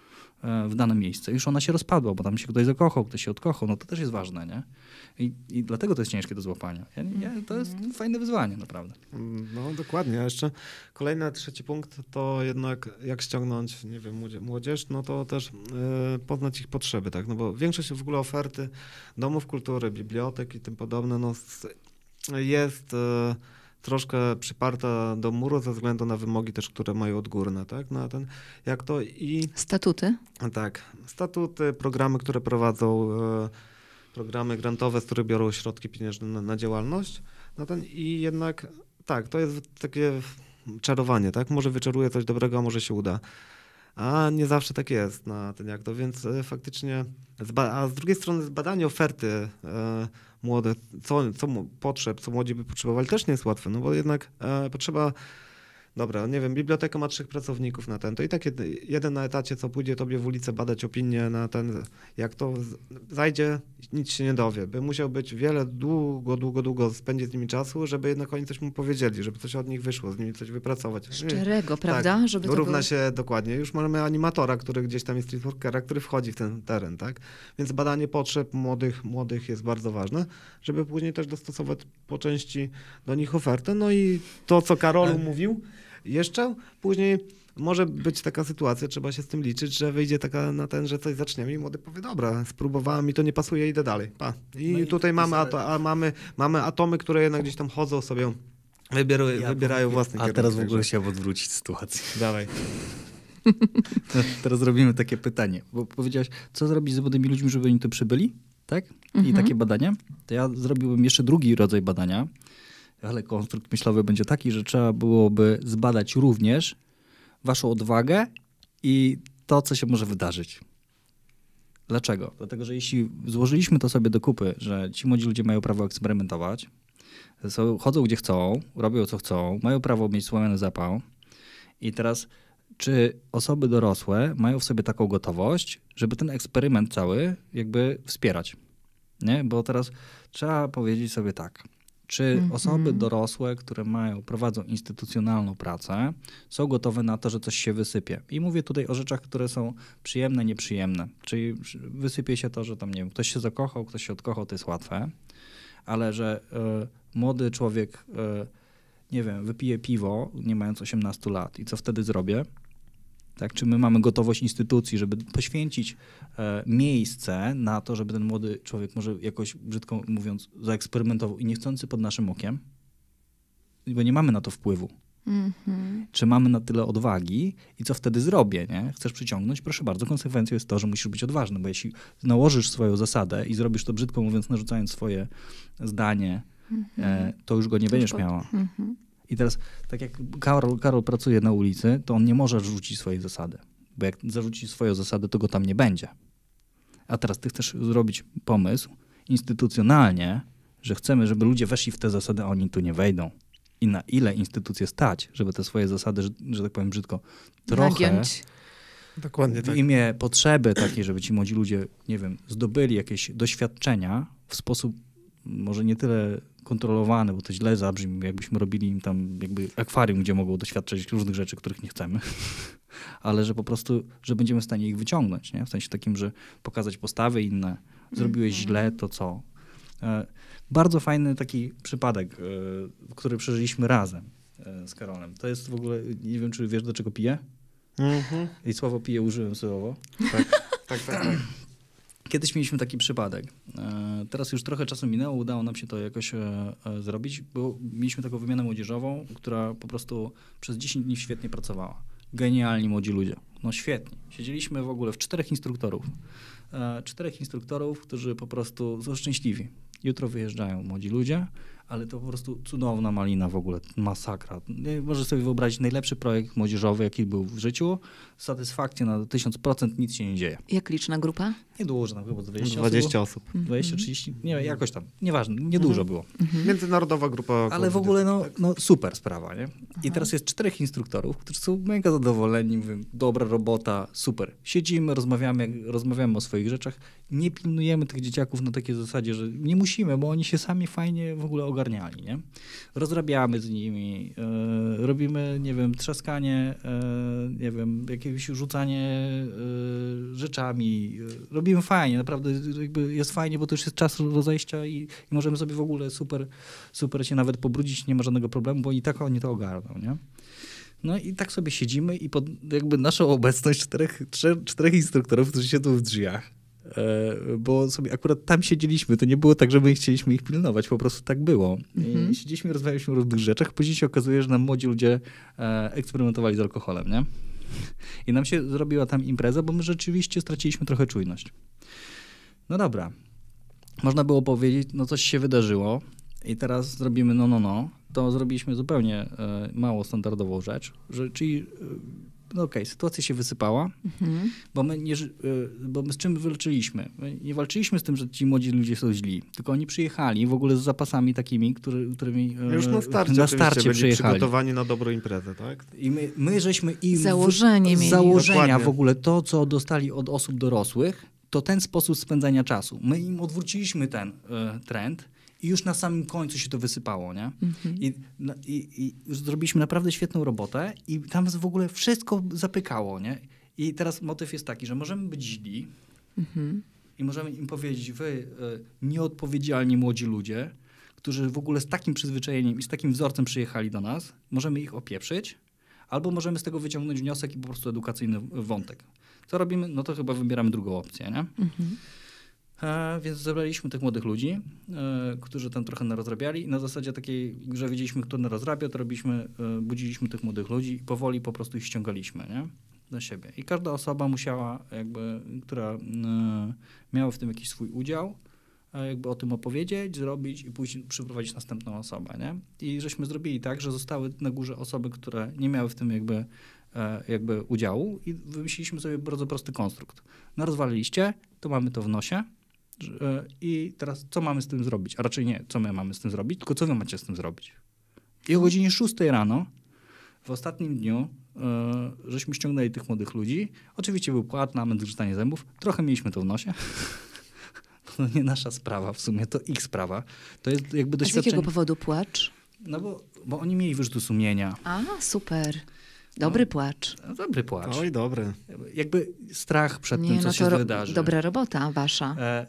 w dane miejsce. Już ona się rozpadła, bo tam się ktoś zakochał, ktoś się odkochał, no to też jest ważne, nie? I, i dlatego to jest ciężkie do złapania. Ja, ja, to jest mm. fajne wyzwanie, naprawdę. No dokładnie. A jeszcze kolejny, trzeci punkt to jednak jak ściągnąć, nie wiem, młodzież, no to też y, poznać ich potrzeby, tak? No bo większość w ogóle oferty domów kultury, bibliotek i tym podobne, no jest... Y, troszkę przyparta do muru ze względu na wymogi też, które mają odgórne, tak? Na ten, jak to i... Statuty? Tak. Statuty, programy, które prowadzą, e, programy grantowe, z których biorą środki pieniężne na, na działalność. No ten, i jednak, tak, to jest takie czarowanie, tak? Może wyczaruje coś dobrego, a może się uda. A nie zawsze tak jest na ten jak to, więc e, faktycznie, zba- a z drugiej strony zbadanie oferty e, młode, co, co potrzeb, co młodzi by potrzebowali, też nie jest łatwe, no bo jednak e, potrzeba, dobra, nie wiem, biblioteka ma trzech pracowników na ten, to i tak jed, jeden na etacie, co pójdzie tobie w ulicę badać opinię na ten, jak to z, zajdzie, nic się nie dowie, by musiał być wiele, długo, długo, długo spędzić z nimi czasu, żeby jednak oni coś mu powiedzieli, żeby coś od nich wyszło, z nimi coś wypracować. Szczerego, prawda? Tak, żeby to równa było... się dokładnie. Już mamy animatora, który gdzieś tam jest streetworkera, który wchodzi w ten teren, tak? Więc badanie potrzeb młodych, młodych jest bardzo ważne, żeby później też dostosować po części do nich ofertę. No i to, co Karol Ale... mówił, jeszcze później może być taka sytuacja, trzeba się z tym liczyć, że wyjdzie taka na ten, że coś zaczniemy i młody powie, dobra, spróbowałem, mi to nie pasuje, idę dalej. Pa. I no tutaj i mamy, ato, a mamy, mamy atomy, które jednak gdzieś tam chodzą sobie, wybierają, ja wybierają powiem, własny A kierunek. teraz w ogóle chciałem odwrócić sytuację. Dawaj. Teraz robimy takie pytanie, bo powiedziałeś, co zrobić z młodymi ludźmi, żeby oni tu przybyli, tak? Mhm. I takie badanie. To ja zrobiłbym jeszcze drugi rodzaj badania, ale konstrukt myślowy będzie taki, że trzeba byłoby zbadać również waszą odwagę i to, co się może wydarzyć. Dlaczego? Dlatego, że jeśli złożyliśmy to sobie do kupy, że ci młodzi ludzie mają prawo eksperymentować, chodzą gdzie chcą, robią co chcą, mają prawo mieć słomiany zapał i teraz czy osoby dorosłe mają w sobie taką gotowość, żeby ten eksperyment cały jakby wspierać? Nie? Bo teraz trzeba powiedzieć sobie tak. Czy mm-hmm. osoby dorosłe, które mają, prowadzą instytucjonalną pracę, są gotowe na to, że coś się wysypie? I mówię tutaj o rzeczach, które są przyjemne, nieprzyjemne. Czyli wysypie się to, że tam, nie wiem, ktoś się zakochał, ktoś się odkochał, to jest łatwe, ale że y, młody człowiek, y, nie wiem, wypije piwo, nie mając osiemnastu lat i co wtedy zrobię? Tak, czy my mamy gotowość instytucji, żeby poświęcić e, miejsce na to, żeby ten młody człowiek może jakoś, brzydko mówiąc, zaeksperymentował i niechcący pod naszym okiem? Bo nie mamy na to wpływu. Mm-hmm. Czy mamy na tyle odwagi i co wtedy zrobię, nie? Chcesz przyciągnąć? Proszę bardzo, konsekwencją jest to, że musisz być odważny, bo jeśli nałożysz swoją zasadę i zrobisz to brzydko mówiąc, narzucając swoje zdanie, mm-hmm. e, to już go nie będziesz miała. Mm-hmm. I teraz, tak jak Karol, Karol pracuje na ulicy, to on nie może rzucić swojej zasady. Bo jak zarzuci swoją zasadę, to go tam nie będzie. A teraz ty chcesz zrobić pomysł instytucjonalnie, że chcemy, żeby ludzie weszli w te zasady, a oni tu nie wejdą. I na ile instytucje stać, żeby te swoje zasady, że, że tak powiem brzydko, trochę nagiąć. Dokładnie w tak. imię potrzeby takiej, żeby ci młodzi ludzie, nie wiem, zdobyli jakieś doświadczenia w sposób może nie tyle kontrolowany, bo to źle zabrzmi, jakbyśmy robili im tam jakby akwarium, gdzie mogą doświadczać różnych rzeczy, których nie chcemy, ale że po prostu, że będziemy w stanie ich wyciągnąć, nie? W sensie takim, że pokazać postawy inne, zrobiłeś mm-hmm. źle, to co? E, bardzo fajny taki przypadek, e, który przeżyliśmy razem e, z Karolem. To jest w ogóle, nie wiem, czy wiesz, do czego piję? Mm-hmm. I słowo piję użyłem słowo. Tak, tak, tak. tak. Kiedyś mieliśmy taki przypadek. Teraz już trochę czasu minęło, udało nam się to jakoś zrobić, bo mieliśmy taką wymianę młodzieżową, która po prostu przez dziesięć dni świetnie pracowała. Genialni młodzi ludzie. No świetnie. Siedzieliśmy w ogóle w czterech instruktorów. Czterech instruktorów, którzy po prostu są szczęśliwi. Jutro wyjeżdżają młodzi ludzie, ale to po prostu cudowna malina w ogóle, masakra. Możesz sobie wyobrazić najlepszy projekt młodzieżowy, jaki był w życiu. Satysfakcja na tysiąc procent, nic się nie dzieje. Jak liczna grupa? Niedużo, na chyba dwadzieścia, dwadzieścia osób. dwadzieścia, trzydzieści, nie wiem, jakoś tam, nieważne, niedużo mhm. było. Mhm. Międzynarodowa grupa. Ale w ogóle no, no super sprawa, nie? I teraz jest czterech instruktorów, którzy są mega zadowoleni, mówią, dobra robota, super. Siedzimy, rozmawiamy, rozmawiamy o swoich rzeczach, nie pilnujemy tych dzieciaków na takiej zasadzie, że nie musimy, bo oni się sami fajnie w ogóle ogarniali, nie? Rozrabiamy z nimi, e, robimy, nie wiem, trzaskanie, e, nie wiem, jakieś rzucanie e, rzeczami. Robimy fajnie, naprawdę jakby jest fajnie, bo to już jest czas rozejścia i, i możemy sobie w ogóle super, super się nawet pobrudzić, nie ma żadnego problemu, bo i tak oni to ogarną, nie? No i tak sobie siedzimy i pod jakby naszą obecność czterech, trzech, czterech instruktorów, którzy siedzą w drzwiach, e, bo sobie akurat tam siedzieliśmy, to nie było tak, że my chcieliśmy ich pilnować, po prostu tak było. Mm-hmm. I siedzieliśmy, rozmawialiśmy o różnych rzeczach, później się okazuje, że nam młodzi ludzie e, eksperymentowali z alkoholem, nie? I nam się zrobiła tam impreza, bo my rzeczywiście straciliśmy trochę czujność. No dobra, można było powiedzieć, no coś się wydarzyło i teraz zrobimy no, no, no. To zrobiliśmy zupełnie e, mało standardową rzecz, że, czyli e, no okej, okay, sytuacja się wysypała, mhm. bo, my nie, e, bo my z czym walczyliśmy? My nie walczyliśmy z tym, że ci młodzi ludzie są źli, tylko oni przyjechali w ogóle z zapasami takimi, który, którymi e, już na starcie, na starcie byli przyjechali. przygotowani na dobrą imprezę, tak? I my, my żeśmy im Założenie w, mieli. założenia Dokładnie. w ogóle to, co dostali od osób dorosłych, to ten sposób spędzania czasu. My im odwróciliśmy ten e, trend. I już na samym końcu się to wysypało, nie? Mm-hmm. I, no, i, I już zrobiliśmy naprawdę świetną robotę i tam w ogóle wszystko zapykało, nie? I teraz motyw jest taki, że możemy być źli mm-hmm. i możemy im powiedzieć, wy y, nieodpowiedzialni młodzi ludzie, którzy w ogóle z takim przyzwyczajeniem i z takim wzorcem przyjechali do nas, możemy ich opieprzyć, albo możemy z tego wyciągnąć wniosek i po prostu edukacyjny wątek. Co robimy? No to chyba wybieramy drugą opcję, nie? Mm-hmm. E, więc zebraliśmy tych młodych ludzi, e, którzy tam trochę narozrabiali i na zasadzie takiej, że wiedzieliśmy, kto narozrabia, to robiliśmy, e, budziliśmy tych młodych ludzi i powoli po prostu ich ściągaliśmy, nie? Do siebie. I każda osoba musiała jakby, która e, miała w tym jakiś swój udział, e, jakby o tym opowiedzieć, zrobić i później przyprowadzić następną osobę, nie? I żeśmy zrobili tak, że zostały na górze osoby, które nie miały w tym jakby e, jakby udziału i wymyśliliśmy sobie bardzo prosty konstrukt. Narozwaliliście, to mamy to w nosie, i teraz co mamy z tym zrobić? A raczej nie, co my mamy z tym zrobić, tylko co wy macie z tym zrobić? I o godzinie szóstej rano, w ostatnim dniu, yy, żeśmy ściągnęli tych młodych ludzi. Oczywiście był płat, namiot, zgrzytanie zębów. Trochę mieliśmy to w nosie. To nie nasza sprawa w sumie, to ich sprawa. To jest jakby doświadczenie. A z jakiego powodu płacz? No bo, bo oni mieli wyrzuty sumienia. A, super. Dobry no, płacz. No, dobry płacz. Oj, dobry. Jakby strach przed nie, tym, co no się ro- wydarzy. Dobra robota wasza. E,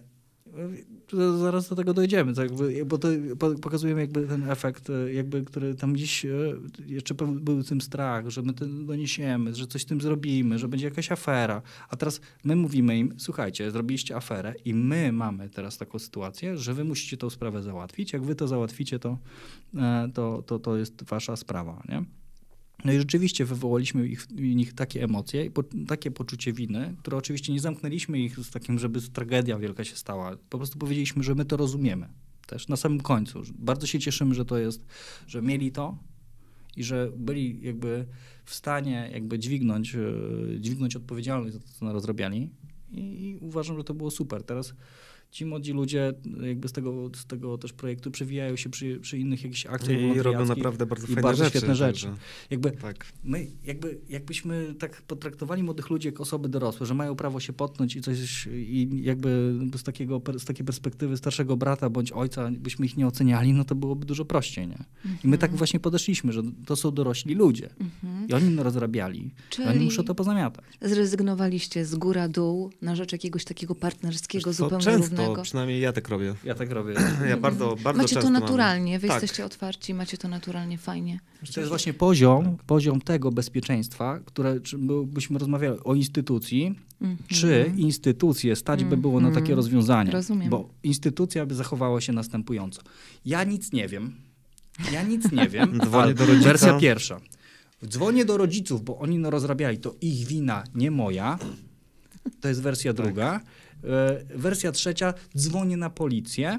Zaraz do tego dojdziemy, tak jakby, bo to pokazujemy jakby ten efekt, jakby, który tam gdzieś jeszcze był tym strach, że my to doniesiemy, że coś z tym zrobimy, że będzie jakaś afera. A teraz my mówimy im, słuchajcie, zrobiliście aferę i my mamy teraz taką sytuację, że wy musicie tą sprawę załatwić. Jak wy to załatwicie, to, to, to, to jest wasza sprawa, nie? No i rzeczywiście wywołaliśmy ich, w nich takie emocje i po, takie poczucie winy, które oczywiście nie zamknęliśmy ich z takim, żeby tragedia wielka się stała. Po prostu powiedzieliśmy, że my to rozumiemy. Też na samym końcu. Bardzo się cieszymy, że to jest, że mieli to i że byli jakby w stanie jakby dźwignąć, dźwignąć odpowiedzialność za to, co rozrabiali. I, I uważam, że to było super. Teraz ci młodzi ludzie jakby z tego, z tego też projektu przewijają się przy, przy innych jakichś akcjach i robią naprawdę bardzo fajne bardzo rzeczy. świetne rzeczy. Także, jakby tak. my, jakby, jakbyśmy tak potraktowali młodych ludzi jako osoby dorosłe, że mają prawo się potknąć i coś i jakby z, takiego, z takiej perspektywy starszego brata bądź ojca byśmy ich nie oceniali, no to byłoby dużo prościej, nie? Mhm. I my tak właśnie podeszliśmy, że to są dorośli ludzie mhm. i oni rozrabiali. Czyli oni muszą to pozamiatać. Zrezygnowaliście z góra dół na rzecz jakiegoś takiego partnerskiego, Wiesz co, zupełnie często, równego. Przynajmniej ja tak robię. Ja tak robię. Ja bardzo, bardzo macie często to naturalnie, wy mam. jesteście tak. otwarci, macie to naturalnie fajnie. To jest właśnie poziom, poziom tego bezpieczeństwa, które czy byśmy rozmawiali o instytucji, mm-hmm. czy instytucje stać by było mm-hmm. na takie rozwiązanie. Rozumiem. Bo instytucja by zachowała się następująco. Ja nic nie wiem. Ja nic nie wiem. Dzwonię do rodzica. Wersja pierwsza. Dzwonię do rodziców, bo oni no rozrabiali. To ich wina, nie moja. To jest wersja tak. druga. Wersja trzecia. Dzwonię na policję.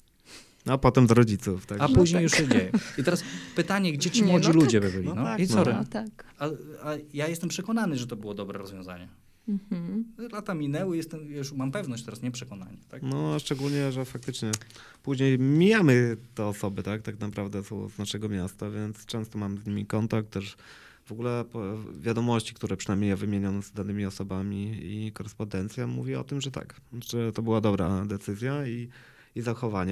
A potem do rodziców. Tak? A No później tak. już się dzieje. I teraz pytanie, gdzie ci Nie, młodzi no ludzie tak. by byli? No No, tak, I sorry. No tak. A, a ja jestem przekonany, że to było dobre rozwiązanie. Mhm. Lata minęły, jestem, już mam pewność teraz, nie przekonanie. Tak? No, szczególnie, że faktycznie później mijamy te osoby, tak, tak naprawdę są z naszego miasta, więc często mam z nimi kontakt, też w ogóle wiadomości, które przynajmniej ja wymieniam z danymi osobami i korespondencja mówi o tym, że tak, że to była dobra decyzja i, i zachowanie.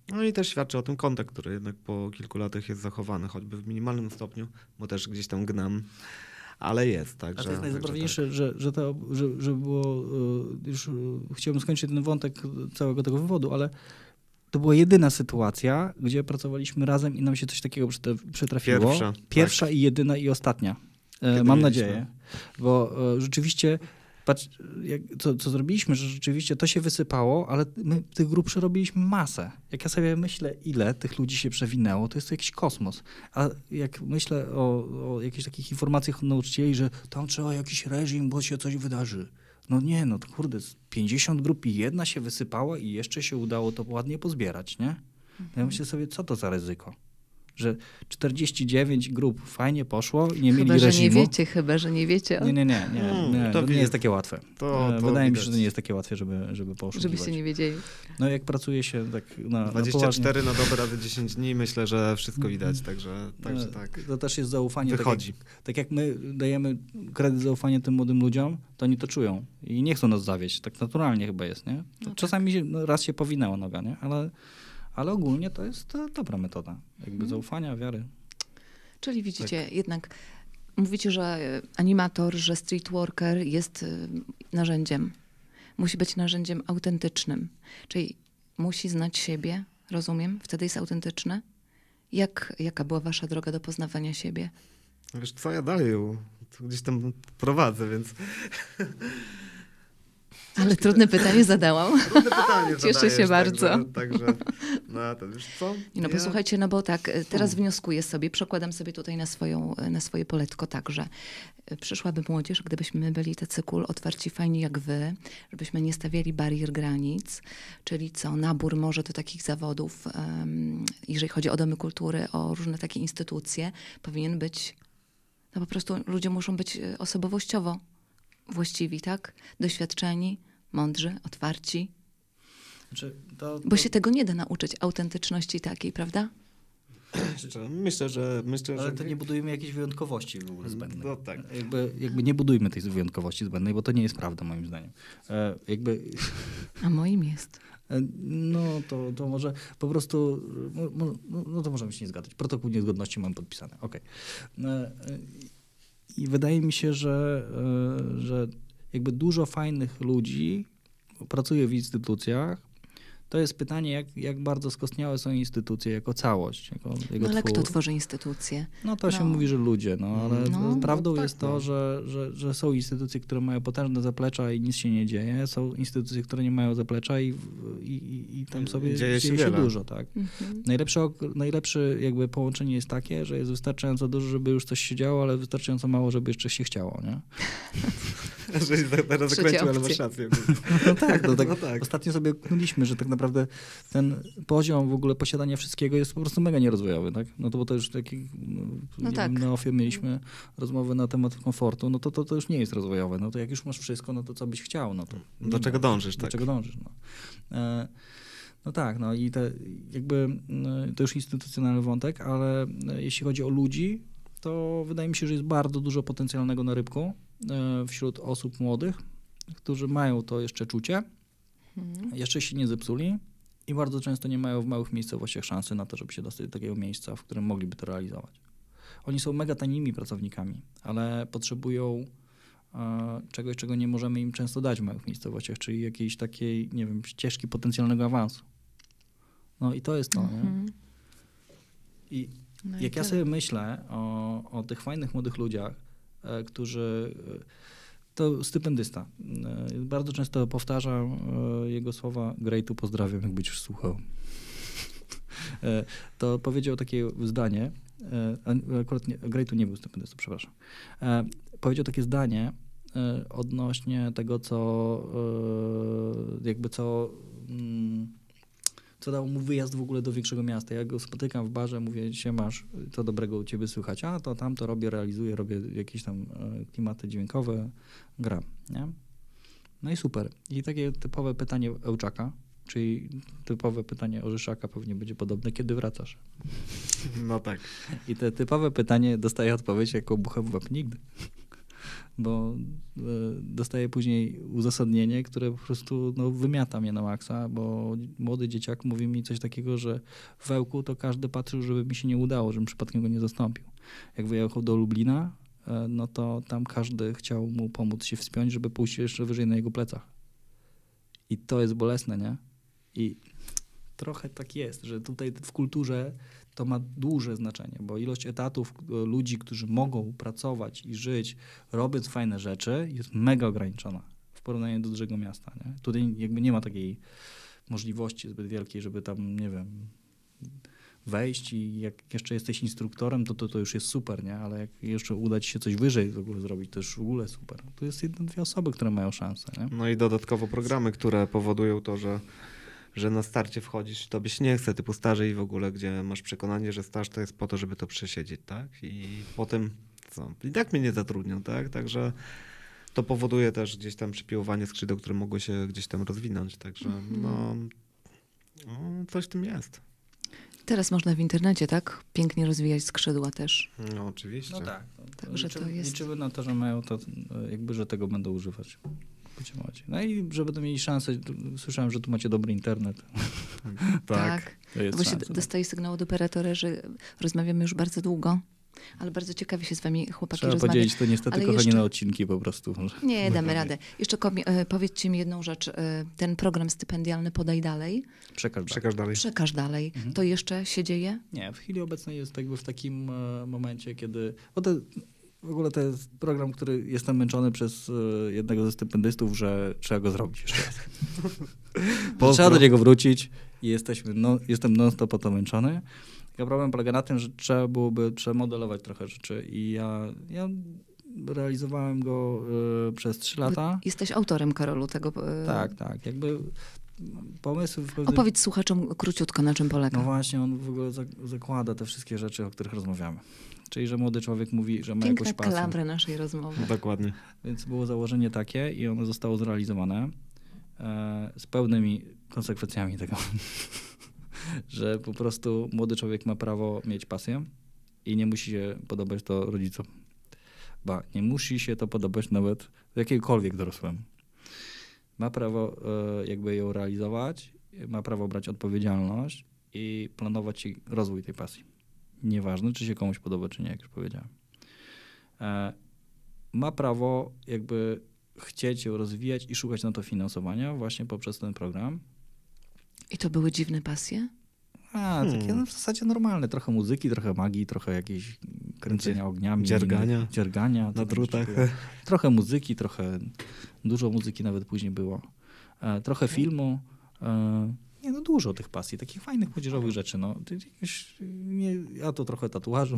No i też świadczy o tym kontakt, który jednak po kilku latach jest zachowany, choćby w minimalnym stopniu, bo też gdzieś tam gnam, ale jest. Także, A to jest także najzabawniejsze, tak. że, że, to, że, że było, już chciałbym skończyć ten wątek całego tego wywodu, ale to była jedyna sytuacja, gdzie pracowaliśmy razem i nam się coś takiego przytrafiło. Pierwsza. Pierwsza tak. i jedyna i ostatnia. Kiedy Mam mieliśmy. nadzieję, bo rzeczywiście patrz, jak, co, co zrobiliśmy, że rzeczywiście to się wysypało, ale my tych grup przerobiliśmy masę. Jak ja sobie myślę, ile tych ludzi się przewinęło, to jest to jakiś kosmos. A jak myślę o, o jakichś takich informacjach od nauczycieli, że tam trzeba jakiś reżim, bo się coś wydarzy. No nie, no to kurde, z pięćdziesiąt grup i jedna się wysypała i jeszcze się udało to ładnie pozbierać, nie? Ja myślę sobie, co to za ryzyko? Że czterdzieści dziewięć grup fajnie poszło i nie chyba, mieli reżimu. Chyba, że nie wiecie, chyba, że nie wiecie. O... Nie, nie, nie, nie, Hmm, nie to, to nie jest takie łatwe. To, to Wydaje widać. mi się, że to nie jest takie łatwe, żeby, żeby poszukiwać. Żebyście nie wiedzieli. No jak pracuje się tak na, dwadzieścia cztery na, na dobre razy dziesięć dni, myślę, że wszystko widać, także, także tak. To też jest zaufanie. Wychodzi. Tak jak, tak jak my dajemy kredyt zaufania tym młodym ludziom, to oni to czują i nie chcą nas zawieść. Tak naturalnie chyba jest, nie? No Czasami tak. no, raz się powinęła noga, nie? Ale, ale ogólnie to jest to dobra metoda. Jakby hmm. zaufania, wiary. Czyli widzicie, tak. jednak mówicie, że animator, że streetworker jest narzędziem. Musi być narzędziem autentycznym. Czyli musi znać siebie, rozumiem? Wtedy jest autentyczny. Jak, jaka była wasza droga do poznawania siebie? Wiesz co, ja dalej ją gdzieś tam prowadzę, więc... Ale trudne pytanie zadałam. Trudne pytanie Cieszę się bardzo. Także, także no to już co? No ja... posłuchajcie, no bo tak, teraz wnioskuję sobie, przekładam sobie tutaj na, swoją, na swoje poletko także. Przyszłaby młodzież, gdybyśmy byli tacy cool, otwarci, fajni jak wy, żebyśmy nie stawiali barier, granic, czyli co, nabór może do takich zawodów, um, jeżeli chodzi o domy kultury, o różne takie instytucje, powinien być, no po prostu ludzie muszą być osobowościowo właściwi, tak? Doświadczeni, mądrzy, otwarci. Znaczy, to, to... Bo się tego nie da nauczyć, autentyczności takiej, prawda? Myślę, że... Myślę, Ale że... to nie budujemy jakiejś wyjątkowości w ogóle zbędnej. No tak. Jakby, jakby nie budujmy tej wyjątkowości zbędnej, bo to nie jest prawda moim zdaniem. E, jakby... A moim jest. No to, to może po prostu, no, no to możemy się nie zgadzać. Protokół niezgodności mamy podpisany. Okej. Okay. I wydaje mi się, że, że jakby dużo fajnych ludzi pracuje w instytucjach. To jest pytanie, jak, jak bardzo skostniałe są instytucje jako całość. Jako, jako no ale twór. kto tworzy instytucje? No to no. się mówi, że ludzie, no ale no, prawdą no tak, jest to, no. że, że, że są instytucje, które mają potężne zaplecza i nic się nie dzieje. Są instytucje, które nie mają zaplecza i, i, i tam sobie dzieje się, dzieje się wiele. dużo, tak. Mhm. Najlepsze, najlepsze jakby połączenie jest takie, że jest wystarczająco dużo, żeby już coś się działo, ale wystarczająco mało, żeby jeszcze się chciało, nie? Że się teraz zakręcił, ale masz rację. No tak, no tak, no tak. Ostatnio sobie knuliśmy, że tak naprawdę ten poziom w ogóle posiadania wszystkiego jest po prostu mega nierozwojowy, tak? No to bo to już taki, no, no tak. Wiem, na ofie mieliśmy rozmowę na temat komfortu, no to, to to już nie jest rozwojowe. No to jak już masz wszystko, no to co byś chciał, no to... Do czego ma, dążysz, do tak? Do czego dążysz, no. E, no tak, no i te, jakby to już instytucjonalny wątek, ale jeśli chodzi o ludzi, to wydaje mi się, że jest bardzo dużo potencjalnego na rybku e, wśród osób młodych, którzy mają to jeszcze czucie, hmm. jeszcze się nie zepsuli i bardzo często nie mają w małych miejscowościach szansy na to, żeby się dostać do takiego miejsca, w którym mogliby to realizować. Oni są mega tanimi pracownikami, ale potrzebują e, czegoś, czego nie możemy im często dać w małych miejscowościach, czyli jakiejś takiej, nie wiem, ścieżki potencjalnego awansu. No i to jest to, hmm. nie? I no jak i ja sobie myślę o, o tych fajnych młodych ludziach, e, którzy... To stypendysta. E, bardzo często powtarzam e, jego słowa, Greatu pozdrawiam, jakbyś już słuchał. e, to powiedział takie zdanie, e, akurat nie, Greatu nie był stypendystą, przepraszam. E, powiedział takie zdanie e, odnośnie tego, co e, jakby co... Mm, co dał mu wyjazd w ogóle do większego miasta. Ja go spotykam w barze, mówię, siemasz, co dobrego u ciebie słychać? A to tam to robię, realizuję, robię jakieś tam klimaty dźwiękowe, gram, nie? No i super. I takie typowe pytanie Ełczaka, czyli typowe pytanie Orzyszaka pewnie będzie podobne, kiedy wracasz? No tak. I te typowe pytanie dostaje odpowiedź jako bucha w łeb nigdy. bo e, dostaję później uzasadnienie, które po prostu no, wymiata mnie na maksa, bo młody dzieciak mówi mi coś takiego, że w Ełku to każdy patrzył, żeby mi się nie udało, żebym przypadkiem go nie zastąpił. Jak wyjechał do Lublina, e, no to tam każdy chciał mu pomóc się wspiąć, żeby pójść jeszcze wyżej na jego plecach. I to jest bolesne, nie? I trochę tak jest, że tutaj w kulturze to ma duże znaczenie, bo ilość etatów ludzi, którzy mogą pracować i żyć, robiąc fajne rzeczy, jest mega ograniczona w porównaniu do dużego miasta. Nie? Tutaj jakby nie ma takiej możliwości zbyt wielkiej, żeby tam, nie wiem, wejść i jak jeszcze jesteś instruktorem, to to, to już jest super, nie? Ale jak jeszcze uda ci się coś wyżej w ogóle zrobić, to już w ogóle super. To jest jedno, dwie osoby, które mają szansę. Nie? No i dodatkowo programy, które powodują to, że że na starcie wchodzisz, to byś nie chce, typu staży i w ogóle, gdzie masz przekonanie, że staż to jest po to, żeby to przesiedzieć, tak? I potem co? I tak mnie nie zatrudnią, tak? Także to powoduje też gdzieś tam przypiłowanie skrzydeł, które mogły się gdzieś tam rozwinąć, także mm-hmm. no, no coś w tym jest. Teraz można w internecie, tak? Pięknie rozwijać skrzydła też. No oczywiście. No tak. Także liczymy, to jest... liczymy na to, że mają to, jakby, że tego będą używać. No i że będą mieli szansę, słyszałem, że tu macie dobry internet. Tak. tak. To jest Właśnie szansa, dostaję sygnał od operatora, że rozmawiamy już bardzo długo, ale bardzo ciekawie się z wami chłopaki Trzeba rozmawia. podzielić to niestety, ale kochani, jeszcze... na odcinki po prostu. Nie, damy radę. Jeszcze powiedzcie mi jedną rzecz. Ten program stypendialny Podaj Dalej. Przekaż dalej. Przekaż dalej. Przekaż dalej. Mhm. To jeszcze się dzieje? Nie, w chwili obecnej jest jakby w takim momencie, kiedy... Bo to, w ogóle to jest program, który jestem męczony przez jednego ze stypendystów, że trzeba go zrobić jeszcze raz. Trzeba do niego wrócić i jesteśmy, no, jestem non-stop o to męczony. Tylko problem polega na tym, że trzeba byłoby przemodelować trochę rzeczy i ja, ja realizowałem go y, przez trzy lata. Bo jesteś autorem, Karolu, tego. Y... Tak, tak. Jakby pomysł... W pewnym... Opowiedz słuchaczom króciutko, na czym polega. No właśnie, on w ogóle zakłada te wszystkie rzeczy, o których rozmawiamy. Czyli, że młody człowiek mówi, że ma Piękna jakąś pasję. klamra naszej rozmowy. Dokładnie. Więc było założenie takie i ono zostało zrealizowane e, z pełnymi konsekwencjami tego, że po prostu młody człowiek ma prawo mieć pasję i nie musi się podobać to rodzicom. Ba, nie musi się to podobać nawet jakiegokolwiek dorosłemu. Ma prawo e, jakby ją realizować, ma prawo brać odpowiedzialność i planować rozwój tej pasji. Nieważne, czy się komuś podoba, czy nie, jak już powiedziałem. E, ma prawo jakby chcieć ją rozwijać i szukać na to finansowania właśnie poprzez ten program. I to były dziwne pasje? A, takie hmm. no, w zasadzie normalne. Trochę muzyki, trochę magii, trochę jakieś kręcenia ogniami. Dziergania. Dziergania. Na drutach. Trochę muzyki, trochę, dużo muzyki nawet później było. E, trochę filmu. E, nie, no dużo tych pasji, takich fajnych, młodzieżowych rzeczy. No. Jakoś, nie, ja to trochę tatuażu.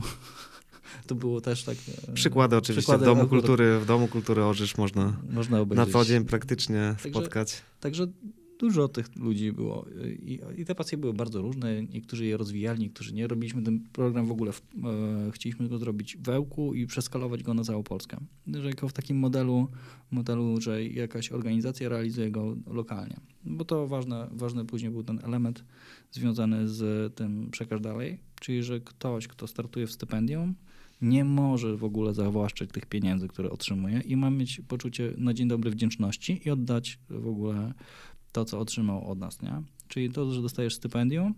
To było też tak... Przykłady oczywiście. Przykłady w, domu kultury, w Domu Kultury Orzysz można, można na co dzień praktycznie także, spotkać. Także dużo tych ludzi było I, i te pasje były bardzo różne. Niektórzy je rozwijali, niektórzy nie. Robiliśmy ten program w ogóle, w, e, chcieliśmy go zrobić w Ełku i przeskalować go na całą Polskę. Że jako w takim modelu, modelu, że jakaś organizacja realizuje go lokalnie. Bo to ważne, ważny później był ten element związany z tym przekaż dalej, czyli że ktoś, kto startuje w stypendium, nie może w ogóle zawłaszczać tych pieniędzy, które otrzymuje i ma mieć poczucie na dzień dobry wdzięczności i oddać w ogóle to, co otrzymał od nas, nie? Czyli to, że dostajesz stypendium,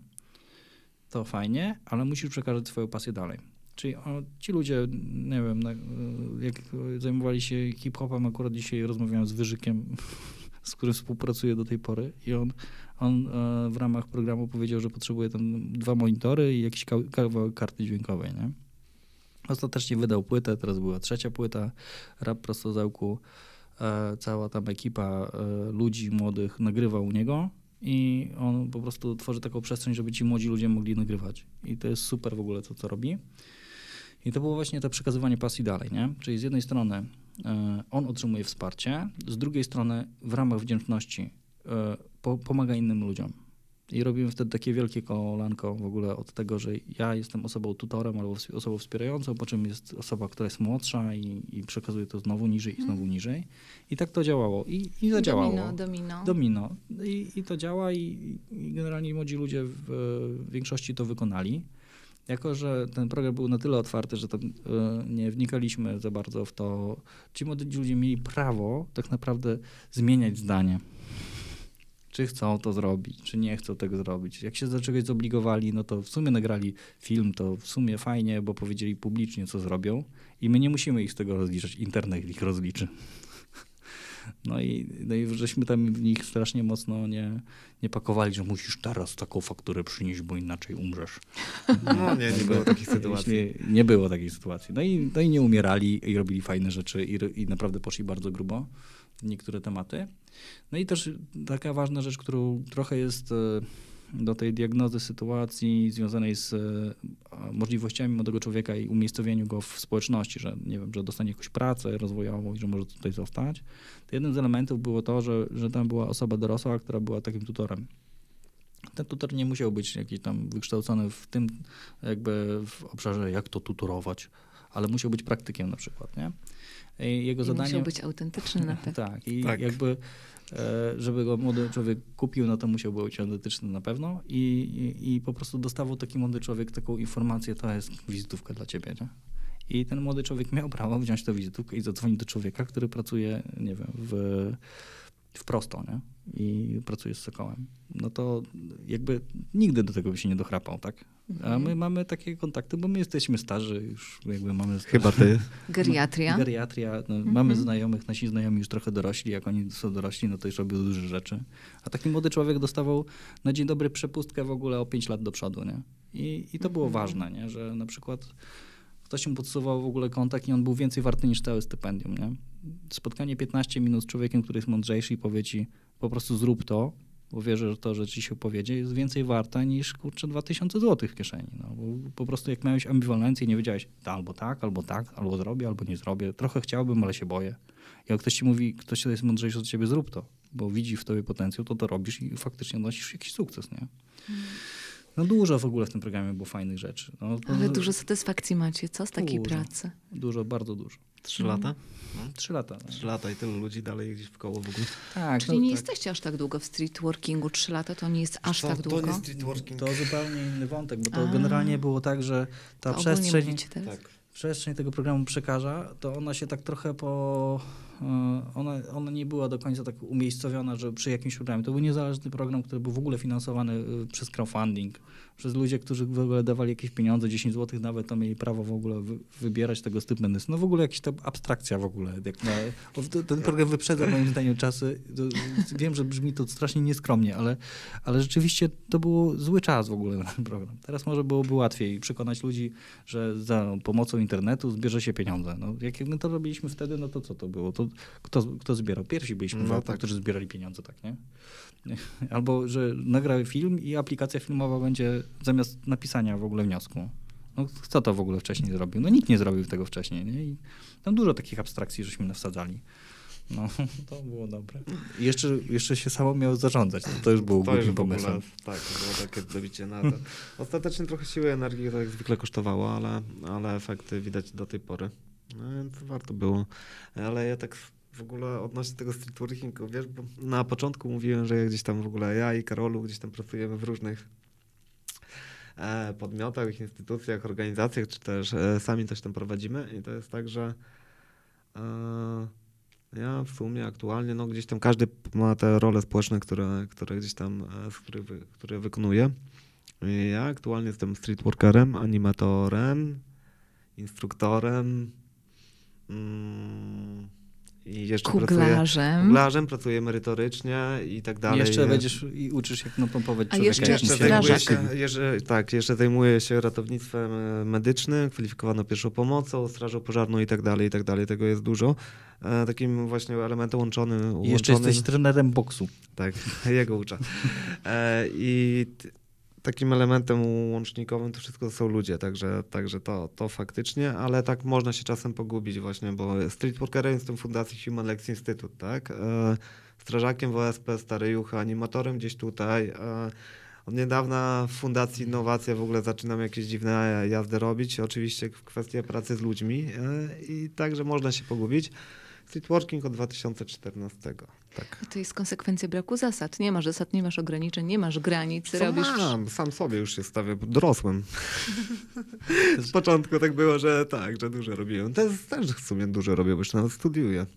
to fajnie, ale musisz przekazać swoją pasję dalej. Czyli o, ci ludzie, nie wiem, jak zajmowali się hip-hopem, akurat dzisiaj rozmawiałem z Wyżykiem, z którym współpracuję do tej pory i on, on w ramach programu powiedział, że potrzebuje tam dwa monitory i jakiś kawałek karty dźwiękowej, nie? Ostatecznie wydał płytę, teraz była trzecia płyta, Rap prosto z Ełku. E, cała tam ekipa e, ludzi młodych nagrywa u niego i on po prostu tworzy taką przestrzeń, żeby ci młodzi ludzie mogli nagrywać. I to jest super w ogóle to, co robi. I to było właśnie to przekazywanie pasji dalej, nie? Czyli z jednej strony e, on otrzymuje wsparcie, z drugiej strony w ramach wdzięczności e, po, pomaga innym ludziom. I robimy wtedy takie wielkie kolanko w ogóle od tego, że ja jestem osobą tutorem albo osobą wspierającą, po czym jest osoba, która jest młodsza i, i przekazuje to znowu niżej i znowu hmm. niżej. I tak to działało. I, i zadziałało. Domino, domino. Domino. I, i to działa i, i generalnie młodzi ludzie w, w większości to wykonali. jako że ten program był na tyle otwarty, że tam y, nie wnikaliśmy za bardzo w to, ci młodzi ludzie mieli prawo tak naprawdę zmieniać zdanie. Czy chcą to zrobić, czy nie chcą tego zrobić. Jak się do czegoś zobligowali, no to w sumie nagrali film, to w sumie fajnie, bo powiedzieli publicznie, co zrobią i my nie musimy ich z tego rozliczać, internet ich rozliczy. No i, no i żeśmy tam w nich strasznie mocno nie, nie pakowali, że musisz teraz taką fakturę przynieść, bo inaczej umrzesz. No nie, nie było takiej sytuacji. Nie, nie było takiej sytuacji. No i, no i nie umierali i robili fajne rzeczy i, i naprawdę poszli bardzo grubo w niektóre tematy. No i też taka ważna rzecz, którą trochę jest do tej diagnozy sytuacji związanej z możliwościami młodego człowieka i umiejscowieniu go w społeczności, że nie wiem, że dostanie jakąś pracę rozwojową i że może tutaj zostać. To jednym z elementów było to, że, że tam była osoba dorosła, która była takim tutorem. Ten tutor nie musiał być jakiś tam wykształcony w tym jakby w obszarze, jak to tutorować, ale musiał być praktykiem na przykład, nie? I jego I zadanie... musiał być autentyczny na pewno. Tak, i Tak. jakby, żeby go młody człowiek kupił, no to musiał być autentyczny na pewno i, i, i po prostu dostawał taki młody człowiek taką informację, to jest wizytówka dla ciebie, nie? I ten młody człowiek miał prawo wziąć tę wizytówkę i zadzwonić do człowieka, który pracuje, nie wiem, w, w prosto, nie? I pracuje z Sokołem. No to jakby nigdy do tego by się nie dochrapał, tak? A my mamy takie kontakty, bo my jesteśmy starzy, już jakby mamy... Chyba ty. Geriatria. Geriatria. No, Mhm. Mamy znajomych, nasi znajomi już trochę dorośli, jak oni są dorośli, no to już robią duże rzeczy. A taki młody człowiek dostawał na dzień dobry przepustkę w ogóle o pięć lat do przodu, nie? I, i to było Mhm. ważne, nie? Że na przykład ktoś mu podsuwał w ogóle kontakt i on był więcej warty niż całe stypendium, nie? Spotkanie piętnaście minut z człowiekiem, który jest mądrzejszy i powie ci, po prostu zrób to, bo wierzę, że to, że ci się powiedzie, jest więcej warte niż, kurczę, dwa tysiące złotych w kieszeni. No, bo po prostu jak miałeś ambiwalencję i nie wiedziałeś, to albo tak, albo tak, albo zrobię, albo nie zrobię. Trochę chciałbym, ale się boję. Jak ktoś ci mówi, ktoś jest mądrzejszy od ciebie, zrób to, bo widzi w tobie potencjał, to to robisz i faktycznie nosisz jakiś sukces, nie? No dużo w ogóle w tym programie było fajnych rzeczy. No, Ale dużo satysfakcji macie, co z takiej Dużo. pracy? Dużo, bardzo dużo. Trzy lata? Trzy lata. No. Trzy lata i tylu ludzi dalej gdzieś w koło w ogóle. Tak, Czyli no, nie tak. jesteście aż tak długo w street workingu. Trzy lata to nie jest aż Co, tak to długo. nie street working. To zupełnie inny wątek, bo to A. generalnie było tak, że ta To ogólnie przestrzeń, mówicie teraz? Tak. przestrzeń tego programu Przekaża, to ona się tak trochę po... e, Ona, ona nie była do końca tak umiejscowiona, że przy jakimś programie. To był niezależny program, który był w ogóle finansowany e, przez crowdfunding, przez ludzi, którzy w ogóle dawali jakieś pieniądze, dziesięć złotych nawet, to mieli prawo w ogóle wy, wybierać tego stypendy. No w ogóle jakaś ta abstrakcja w ogóle. Jak na, bo to- ten program wyprzedza moim zdaniem czasy. To, wiem, że brzmi to strasznie nieskromnie, ale, ale rzeczywiście to był zły czas w ogóle na ten program. Teraz może byłoby łatwiej przekonać ludzi, że za pomocą internetu zbierze się pieniądze. No, jak my to robiliśmy wtedy, no to co to było? To kto, kto zbierał? Pierwsi byliśmy, No no tak. którzy zbierali pieniądze, tak, nie? Albo, że nagra film i aplikacja filmowa będzie zamiast napisania w ogóle wniosku. No kto to w ogóle wcześniej zrobił? No nikt nie zrobił tego wcześniej, nie? I tam dużo takich abstrakcji żeśmy nawsadzali. No, to było dobre. I jeszcze, jeszcze się samo miało zarządzać. To, to już było To już głupim w ogóle, pomysłem. tak, to było takie dobicie na to. Ostatecznie trochę siły i energii to jak zwykle kosztowało, ale, ale efekty widać do tej pory. No więc warto było. Ale ja tak w ogóle odnośnie tego street workingu, wiesz, bo na początku mówiłem, że ja gdzieś tam w ogóle ja i Karolu gdzieś tam pracujemy w różnych e, podmiotach, instytucjach, organizacjach, czy też e, sami coś tam prowadzimy i to jest tak, że e, ja w sumie aktualnie, no gdzieś tam każdy ma te role społeczne, które, które gdzieś tam, e, z których wy, które wykonuje. I ja aktualnie jestem streetworkerem, animatorem, instruktorem mm, i jeszcze pracuję Kuglarzem. kuglarzem, pracuję merytorycznie i tak dalej. Jeszcze będziesz i uczysz, jak napompować A człowieka. jeszcze jak mu Jeszcze się zajmuję strażak. się, jeszcze, tak, jeszcze zajmuję się ratownictwem e, medycznym, kwalifikowaną pierwszą pomocą, strażą pożarną i tak dalej, i tak dalej. Tego jest dużo. E, takim właśnie elementem łączonym. I jeszcze łączonym, jesteś trenerem boksu. Tak, jego uczę. E, I t- takim elementem łącznikowym to wszystko są ludzie, także, także to, to faktycznie, ale tak można się czasem pogubić właśnie, bo streetworkerem jestem w Fundacji Human Lex Institute, tak? E, strażakiem w O S P Stary Jucha, animatorem gdzieś tutaj. E, od niedawna w Fundacji Innowacja w ogóle zaczynam jakieś dziwne jazdy robić, oczywiście w kwestii pracy z ludźmi e, i także można się pogubić. Streetworking od dwa tysiące czternastego. Tak. To jest konsekwencja braku zasad. Nie masz zasad, nie masz ograniczeń, nie masz granic. Co robisz... mam? Sam sobie już się stawię, dorosłem. Z początku tak było, że tak, że dużo robiłem. Też, też w sumie dużo robię, bo już nawet studiuję.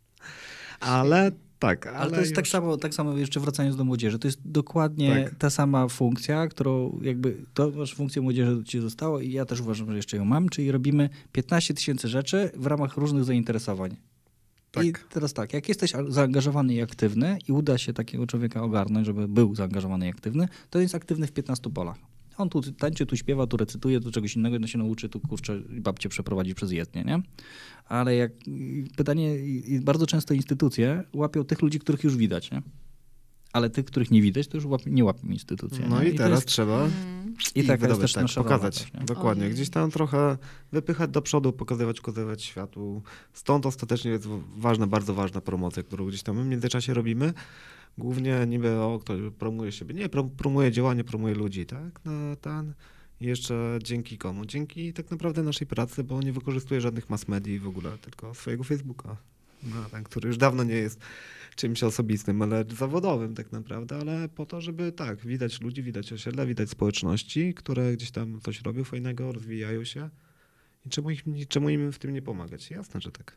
Ale tak. Ale, ale to jest już... tak samo, tak samo jeszcze wracając do młodzieży. To jest dokładnie tak. ta sama funkcja, którą jakby, to masz funkcję młodzieży ci zostało i ja też uważam, że jeszcze ją mam, czyli robimy piętnaście tysięcy rzeczy w ramach różnych zainteresowań. Tak. I teraz tak, jak jesteś zaangażowany i aktywny i uda się takiego człowieka ogarnąć, żeby był zaangażowany i aktywny, to jest aktywny w piętnastu polach. On tu tańczy, tu śpiewa, tu recytuje, tu czegoś innego no się nauczy, tu kurczę babcię przeprowadzi przez jezdnię, nie? Ale jak pytanie, i bardzo często instytucje łapią tych ludzi, których już widać, nie? Ale tych, których nie widać, to już łap, nie łapią instytucje. No nie? i, I teraz jest, trzeba I ich taka jest wydobyć, też tak, nasza pokazać. rola też, nie? Dokładnie. Ojej. Gdzieś tam trochę wypychać do przodu, pokazywać, pokazywać światu. Stąd ostatecznie jest ważna, bardzo ważna promocja, którą gdzieś tam w międzyczasie robimy. Głównie niby o, ktoś promuje siebie. Nie, pro, promuje działanie, promuje ludzi, tak? No, ten. I jeszcze dzięki komu? Dzięki tak naprawdę naszej pracy, bo nie wykorzystuję żadnych mass medii w ogóle, tylko swojego Facebooka, no, ten, który już dawno nie jest czymś osobistym, ale zawodowym tak naprawdę, ale po to, żeby tak, widać ludzi, widać osiedla, widać społeczności, które gdzieś tam coś robią fajnego, rozwijają się i czemu, ich, czemu im w tym nie pomagać? Jasne, że tak.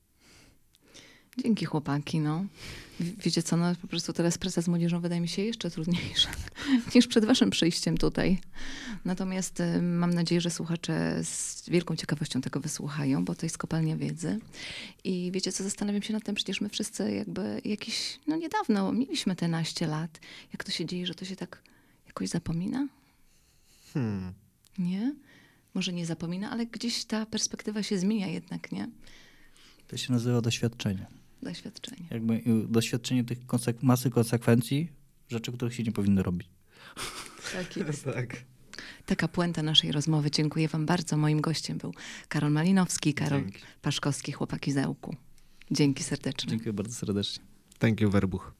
Dzięki chłopaki, no. W- Wiecie co, no po prostu teraz praca z młodzieżą wydaje mi się jeszcze trudniejsza niż przed waszym przyjściem tutaj. Natomiast y, mam nadzieję, że słuchacze z wielką ciekawością tego wysłuchają, bo to jest kopalnia wiedzy. I wiecie co, zastanawiam się nad tym, przecież my wszyscy jakby jakiś, no niedawno mieliśmy te naście lat. Jak to się dzieje, że to się tak jakoś zapomina? Hmm. Nie? Może nie zapomina, ale gdzieś ta perspektywa się zmienia jednak, nie? To się nazywa doświadczenie. Doświadczenie. Jakby y, doświadczenie tych konsek- masy konsekwencji, rzeczy, których się nie powinny robić. Tak jest. Tak. Taka puenta naszej rozmowy. Dziękuję wam bardzo. Moim gościem był Karol Malinowski, Karol Dzięki. Paszkowski, chłopaki z Ełku. Dzięki serdeczne. Dziękuję bardzo serdecznie. Thank you, Werbuch.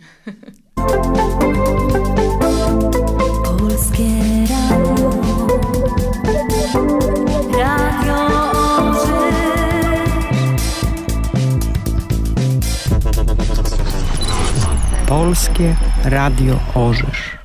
Polskie Radio. Radio Orzeł. Polskie Radio Orzysz.